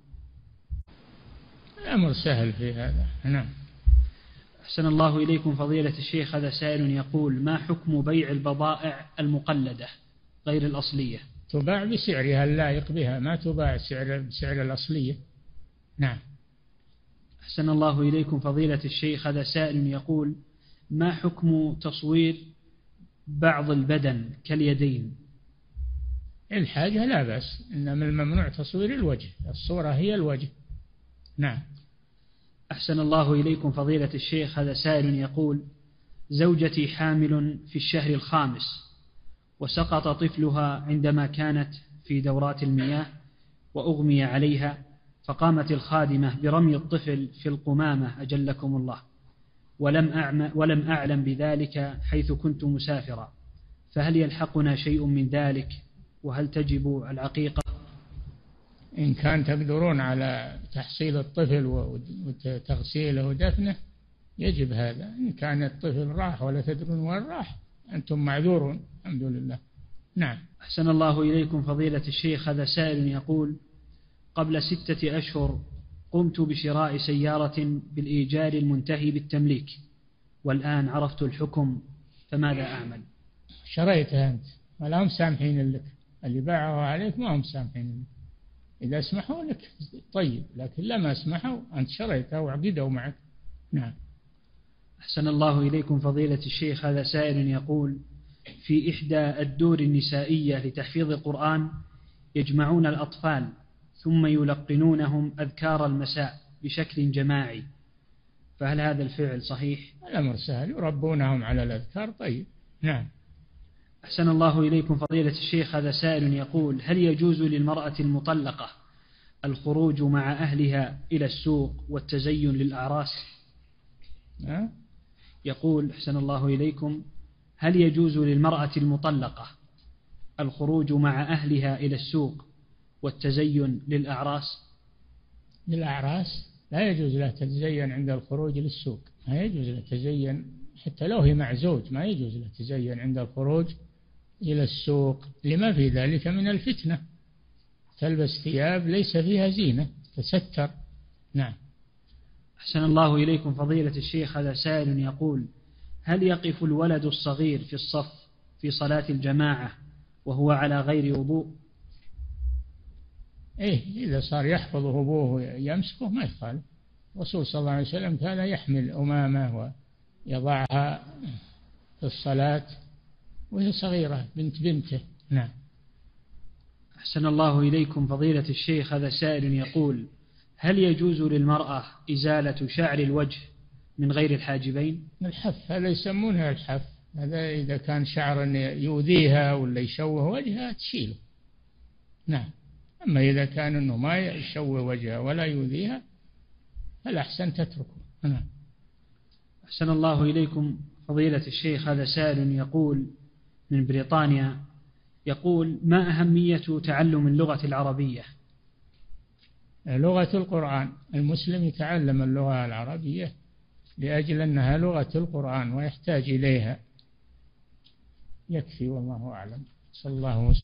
الأمر سهل في هذا. نعم. أحسن الله إليكم فضيلة الشيخ، هذا سائل يقول ما حكم بيع البضائع المقلدة غير الأصلية؟ تباع بسعرها اللائق بها، ما تباع سعر بسعر الأصلية. نعم. أحسن الله إليكم فضيلة الشيخ، هذا سائل يقول ما حكم تصوير بعض البدن كاليدين؟ الحاجة لا بأس، إنما الممنوع تصوير الوجه، الصورة هي الوجه. نعم. أحسن الله إليكم فضيلة الشيخ، هذا سائل يقول زوجتي حامل في الشهر الخامس وسقط طفلها عندما كانت في دورات المياه وأغمي عليها، فقامت الخادمة برمي الطفل في القمامة أجلكم الله، ولم أعلم, ولم أعلم بذلك حيث كنت مسافرا، فهل يلحقنا شيء من ذلك وهل تجب العقيقة؟ إن كان تقدرون على تحصيل الطفل وتغسيله ودفنه يجب هذا، إن كان الطفل راح ولا تدرون وين راح أنتم معذورون الحمد لله. نعم. أحسن الله إليكم فضيلة الشيخ، هذا سائل يقول قبل ستة أشهر قمت بشراء سيارة بالإيجار المنتهي بالتمليك والآن عرفت الحكم فماذا أعمل؟ شريتها أنت ولا هم سامحين لك، اللي باعوا عليك ما هم سامحين لك، إذا اسمحوا لك طيب، لكن لما اسمحوا أنت شريتها وعقدوا معك. نعم. أحسن الله إليكم فضيلة الشيخ، هذا سائل يقول في إحدى الدور النسائية لتحفيظ القرآن يجمعون الأطفال ثم يلقنونهم أذكار المساء بشكل جماعي، فهل هذا الفعل صحيح؟ الأمر سهل، يربونهم على الأذكار. طيب. نعم. أحسن الله إليكم فضيلة الشيخ، هذا سائل يقول: هل يجوز للمرأة المطلقة الخروج مع أهلها إلى السوق والتزين للأعراس؟ أه؟ يقول: أحسن الله إليكم، هل يجوز للمرأة المطلقة الخروج مع أهلها إلى السوق والتزين للأعراس؟ للأعراس لا يجوز له تتزين عند الخروج للسوق، ما يجوز له تزين حتى لو هي مع زوج، ما يجوز له تزين عند الخروج إلى السوق لما في ذلك من الفتنة، تلبس ثياب ليس فيها زينة، تستر. نعم. أحسن الله إليكم فضيلة الشيخ، هذا سائل يقول: هل يقف الولد الصغير في الصف في صلاة الجماعة وهو على غير وضوء؟ إيه، إذا صار يحفظه أبوه يمسكه ما يخالف. الرسول صلى الله عليه وسلم كان يحمل أمامة ويضعها في الصلاة وهي صغيرة بنت بنته. نعم. أحسن الله إليكم فضيلة الشيخ، هذا سائل يقول: هل يجوز للمرأة إزالة شعر الوجه من غير الحاجبين؟ الحف، هذا يسمونها الحف، هذا إذا كان شعر يؤذيها ولا يشوه وجهها تشيله. نعم. أما إذا كان أنه ما يشوه وجهها ولا يؤذيها فالأحسن تتركه. نعم. أحسن الله إليكم فضيلة الشيخ، هذا سائل يقول من بريطانيا، يقول: ما أهمية تعلم اللغة العربية؟ لغة القرآن، المسلم يتعلم اللغة العربية لأجل أنها لغة القرآن ويحتاج إليها. يكفي والله أعلم. صلى الله وسلم.